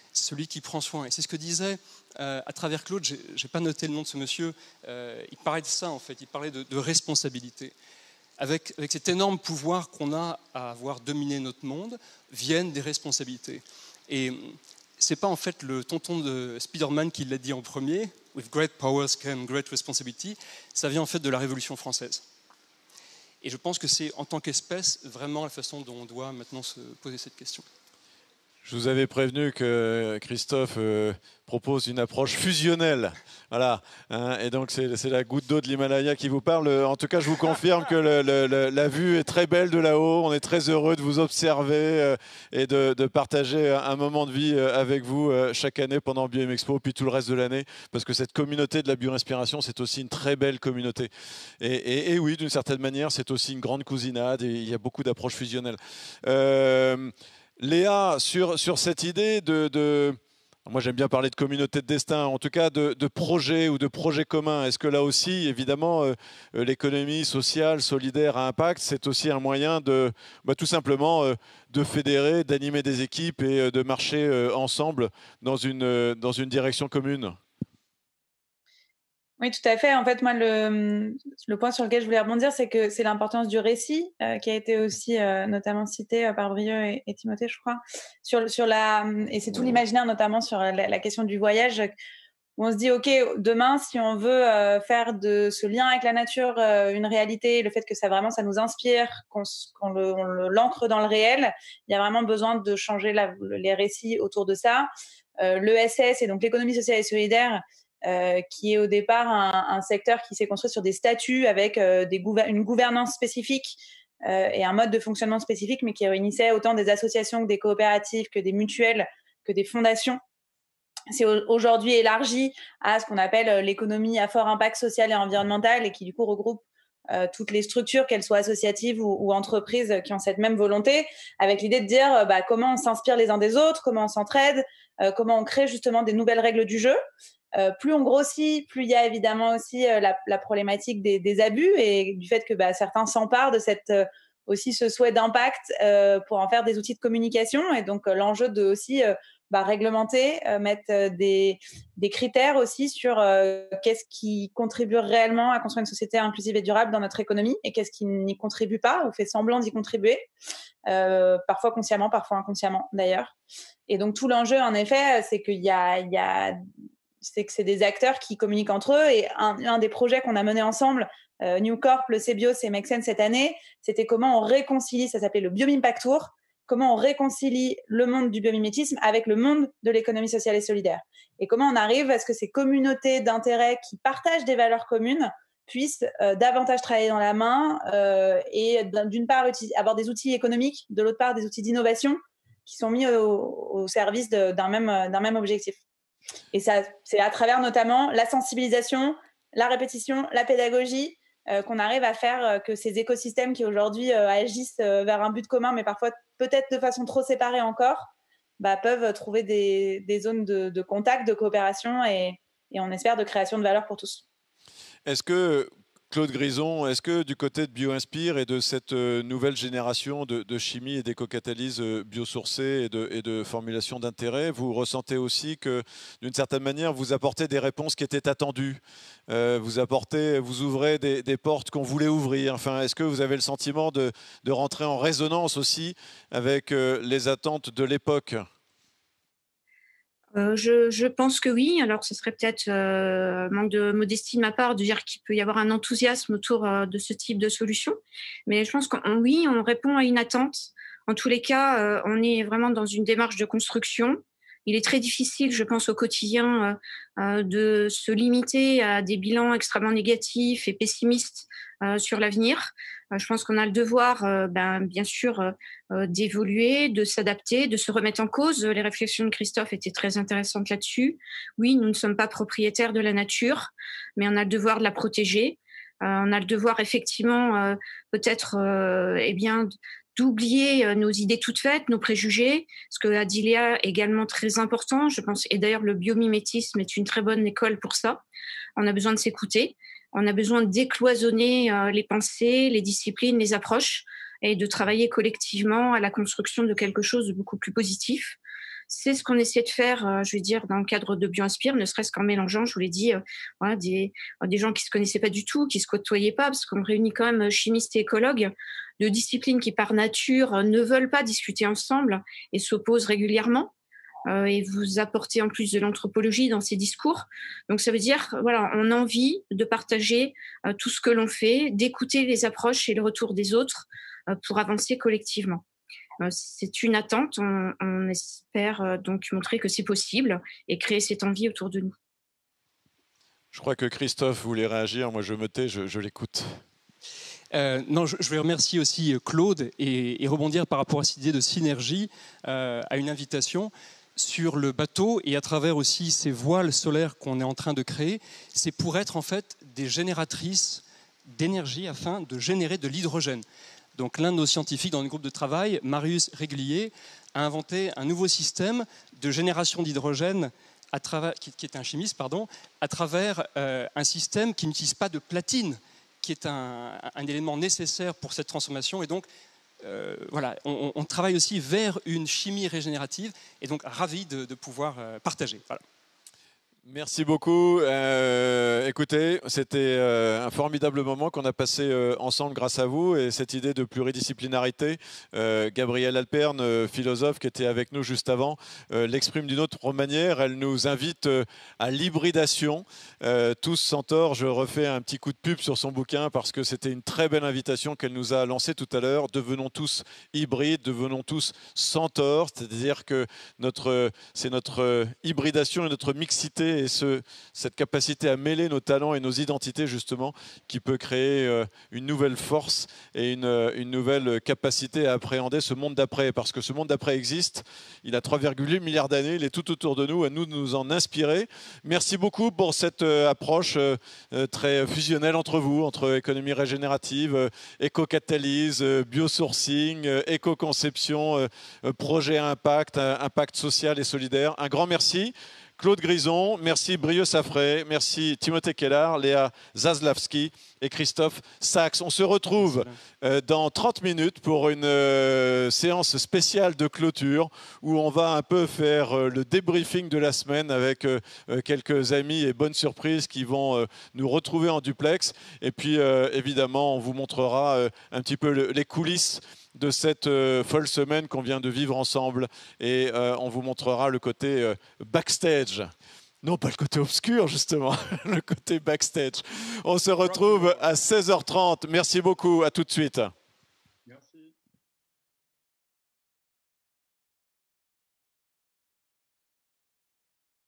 c'est celui qui prend soin. Et c'est ce que disait euh, à travers Claude, je n'ai pas noté le nom de ce monsieur, euh, il parlait de ça en fait, il parlait de, de responsabilité. Avec, avec cet énorme pouvoir qu'on a à avoir dominé notre monde, viennent des responsabilités. Et ce n'est pas en fait le tonton de Spider-Man qui l'a dit en premier, « With great powers came great responsibility », ça vient en fait de la Révolution française. Et je pense que c'est en tant qu'espèce vraiment la façon dont on doit maintenant se poser cette question. Je vous avais prévenu que Christophe euh, propose une approche fusionnelle. Voilà. Hein, et donc, c'est la goutte d'eau de l'Himalaya qui vous parle. En tout cas, je vous confirme que le, le, le, la vue est très belle de là-haut. On est très heureux de vous observer euh, et de, de partager un moment de vie euh, avec vous euh, chaque année pendant BioMexpo, puis tout le reste de l'année. Parce que cette communauté de la biorespiration, c'est aussi une très belle communauté. Et, et, et oui, d'une certaine manière, c'est aussi une grande cousinade et il y a beaucoup d'approches fusionnelles. Euh, Léa, sur, sur cette idée de, de moi j'aime bien parler de communauté de destin, en tout cas de, de projet ou de projet commun, est-ce que là aussi, évidemment, euh, l'économie sociale, solidaire à impact, c'est aussi un moyen de, bah, tout simplement, euh, de fédérer, d'animer des équipes et euh, de marcher euh, ensemble dans une, euh, dans une direction commune? Oui, tout à fait. En fait, moi, le, le point sur lequel je voulais rebondir, c'est que c'est l'importance du récit, euh, qui a été aussi euh, notamment cité euh, par Brieux et, et Timothée, je crois, sur, sur la, et c'est tout l'imaginaire, notamment sur la, la question du voyage, où on se dit, OK, demain, si on veut euh, faire de ce lien avec la nature euh, une réalité, le fait que ça vraiment, ça nous inspire, qu'on qu'on le, on le, l'ancre dans le réel, il y a vraiment besoin de changer la, les récits autour de ça. Euh, l'E S S, et donc l'économie sociale et solidaire, Euh, qui est au départ un, un secteur qui s'est construit sur des statuts avec euh, des gouver- une gouvernance spécifique euh, et un mode de fonctionnement spécifique, mais qui réunissait autant des associations que des coopératives, que des mutuelles, que des fondations. C'est aujourd'hui élargi à ce qu'on appelle l'économie à fort impact social et environnemental et qui du coup regroupe euh, toutes les structures, qu'elles soient associatives ou, ou entreprises, qui ont cette même volonté, avec l'idée de dire euh, bah, comment on s'inspire les uns des autres, comment on s'entraide, euh, comment on crée justement des nouvelles règles du jeu. Euh, plus on grossit, plus il y a évidemment aussi euh, la, la problématique des, des abus et du fait que bah, certains s'emparent de cette, euh, aussi ce souhait d'impact euh, pour en faire des outils de communication. Et donc euh, l'enjeu de aussi euh, bah, réglementer, euh, mettre euh, des, des critères aussi sur euh, qu'est-ce qui contribue réellement à construire une société inclusive et durable dans notre économie et qu'est-ce qui n'y contribue pas ou fait semblant d'y contribuer, euh, parfois consciemment, parfois inconsciemment d'ailleurs. Et donc tout l'enjeu en effet, c'est qu'il y a, il y a c'est que c'est des acteurs qui communiquent entre eux. Et un, un des projets qu'on a mené ensemble, euh, New Corp, le Cbios et Make Sense cette année, c'était comment on réconcilie, ça s'appelait le Biomimpact Tour, comment on réconcilie le monde du biomimétisme avec le monde de l'économie sociale et solidaire. Et comment on arrive à ce que ces communautés d'intérêt qui partagent des valeurs communes puissent euh, davantage travailler dans la main euh, et d'une part avoir des outils économiques, de l'autre part des outils d'innovation qui sont mis au, au service de, d'un, même, d'un même objectif. Et ça, c'est à travers notamment la sensibilisation, la répétition, la pédagogie, euh, qu'on arrive à faire euh, que ces écosystèmes qui aujourd'hui euh, agissent euh, vers un but commun, mais parfois peut-être de façon trop séparée encore, bah, peuvent trouver des, des zones de, de contact, de coopération et, et on espère de création de valeur pour tous. Est-ce que, Claude Grison, est-ce que du côté de BioInspire et de cette nouvelle génération de, de chimie et d'éco-catalyse biosourcée et de, et de formulation d'intérêt, vous ressentez aussi que, d'une certaine manière, vous apportez des réponses qui étaient attendues, euh, vous apportez, vous ouvrez des, des portes qu'on voulait ouvrir. Enfin, est-ce que vous avez le sentiment de, de rentrer en résonance aussi avec euh, les attentes de l'époque ? Euh, je, je pense que oui. Alors, ce serait peut-être euh, manque de modestie de ma part de dire qu'il peut y avoir un enthousiasme autour euh, de ce type de solution. Mais je pense qu'on oui, on répond à une attente. En tous les cas, euh, on est vraiment dans une démarche de construction. Il est très difficile, je pense, au quotidien euh, euh, de se limiter à des bilans extrêmement négatifs et pessimistes euh, sur l'avenir. Euh, je pense qu'on a le devoir, euh, ben, bien sûr, euh, d'évoluer, de s'adapter, de se remettre en cause. Les réflexions de Christophe étaient très intéressantes là-dessus. Oui, nous ne sommes pas propriétaires de la nature, mais on a le devoir de la protéger. Euh, on a le devoir, effectivement, euh, peut-être, euh, eh bien, d'oublier nos idées toutes faites, nos préjugés, ce que a dit Léa est également très important, je pense, et d'ailleurs le biomimétisme est une très bonne école pour ça. On a besoin de s'écouter, on a besoin de décloisonner euh, les pensées, les disciplines, les approches, et de travailler collectivement à la construction de quelque chose de beaucoup plus positif. c'est ce qu'on essaie de faire, euh, je veux dire, dans le cadre de BioInspire, ne serait-ce qu'en mélangeant, je vous l'ai dit, euh, voilà, des, des gens qui se connaissaient pas du tout, qui se côtoyaient pas, parce qu'on réunit quand même chimistes et écologues de disciplines qui, par nature, ne veulent pas discuter ensemble et s'opposent régulièrement. Euh, et vous apportez en plus de l'anthropologie dans ces discours. Donc ça veut dire, voilà, on a envie de partager euh, tout ce que l'on fait, d'écouter les approches et le retour des autres euh, pour avancer collectivement. Euh, c'est une attente, on, on espère euh, donc montrer que c'est possible et créer cette envie autour de nous. Je crois que Christophe voulait réagir, moi je me tais, je, je l'écoute. Euh, non, je, je vais remercier aussi Claude et, et rebondir par rapport à cette idée de synergie, euh, à une invitation sur le bateau et à travers aussi ces voiles solaires qu'on est en train de créer. C'est pour être en fait des génératrices d'énergie afin de générer de l'hydrogène. Donc l'un de nos scientifiques dans le groupe de travail, Marius Régulier, a inventé un nouveau système de génération d'hydrogène à travers, qui, qui est un chimiste, pardon, à travers euh, un système qui n'utilise pas de platine, qui est un, un élément nécessaire pour cette transformation. Et donc, euh, voilà, on, on travaille aussi vers une chimie régénérative et donc ravi de, de pouvoir euh, partager. Voilà. Merci beaucoup. Euh, écoutez, c'était euh, un formidable moment qu'on a passé euh, ensemble grâce à vous et cette idée de pluridisciplinarité. Euh, Gabrielle Alperne, euh, philosophe qui était avec nous juste avant, euh, l'exprime d'une autre manière. Elle nous invite euh, à l'hybridation. Euh, tous Centaures, je refais un petit coup de pub sur son bouquin parce que c'était une très belle invitation qu'elle nous a lancée tout à l'heure. Devenons tous hybrides, devenons tous Centaures, c'est-à-dire que notre, c'est notre hybridation et notre mixité et ce, cette capacité à mêler nos talents et nos identités justement qui peut créer euh, une nouvelle force et une, une nouvelle capacité à appréhender ce monde d'après, parce que ce monde d'après existe, il a trois virgule huit milliards d'années, il est tout autour de nous, à nous de nous en inspirer. Merci beaucoup pour cette euh, approche euh, très fusionnelle entre vous, entre économie régénérative, euh, éco-catalyse, euh, biosourcing, euh, éco-conception, euh, projet à impact, euh, impact social et solidaire. Un grand merci. Claude Grison, merci Brieux Safré, merci Timothée Kellard, Léa Zaslavski et Christophe Sachs. On se retrouve euh, dans trente minutes pour une euh, séance spéciale de clôture où on va un peu faire euh, le débriefing de la semaine avec euh, quelques amis et bonnes surprises qui vont euh, nous retrouver en duplex. Et puis euh, évidemment, on vous montrera euh, un petit peu le, les coulisses de cette euh, folle semaine qu'on vient de vivre ensemble et euh, on vous montrera le côté euh, backstage. Non, pas le côté obscur, justement, le côté backstage. On se retrouve à seize heures trente. Merci beaucoup, à tout de suite.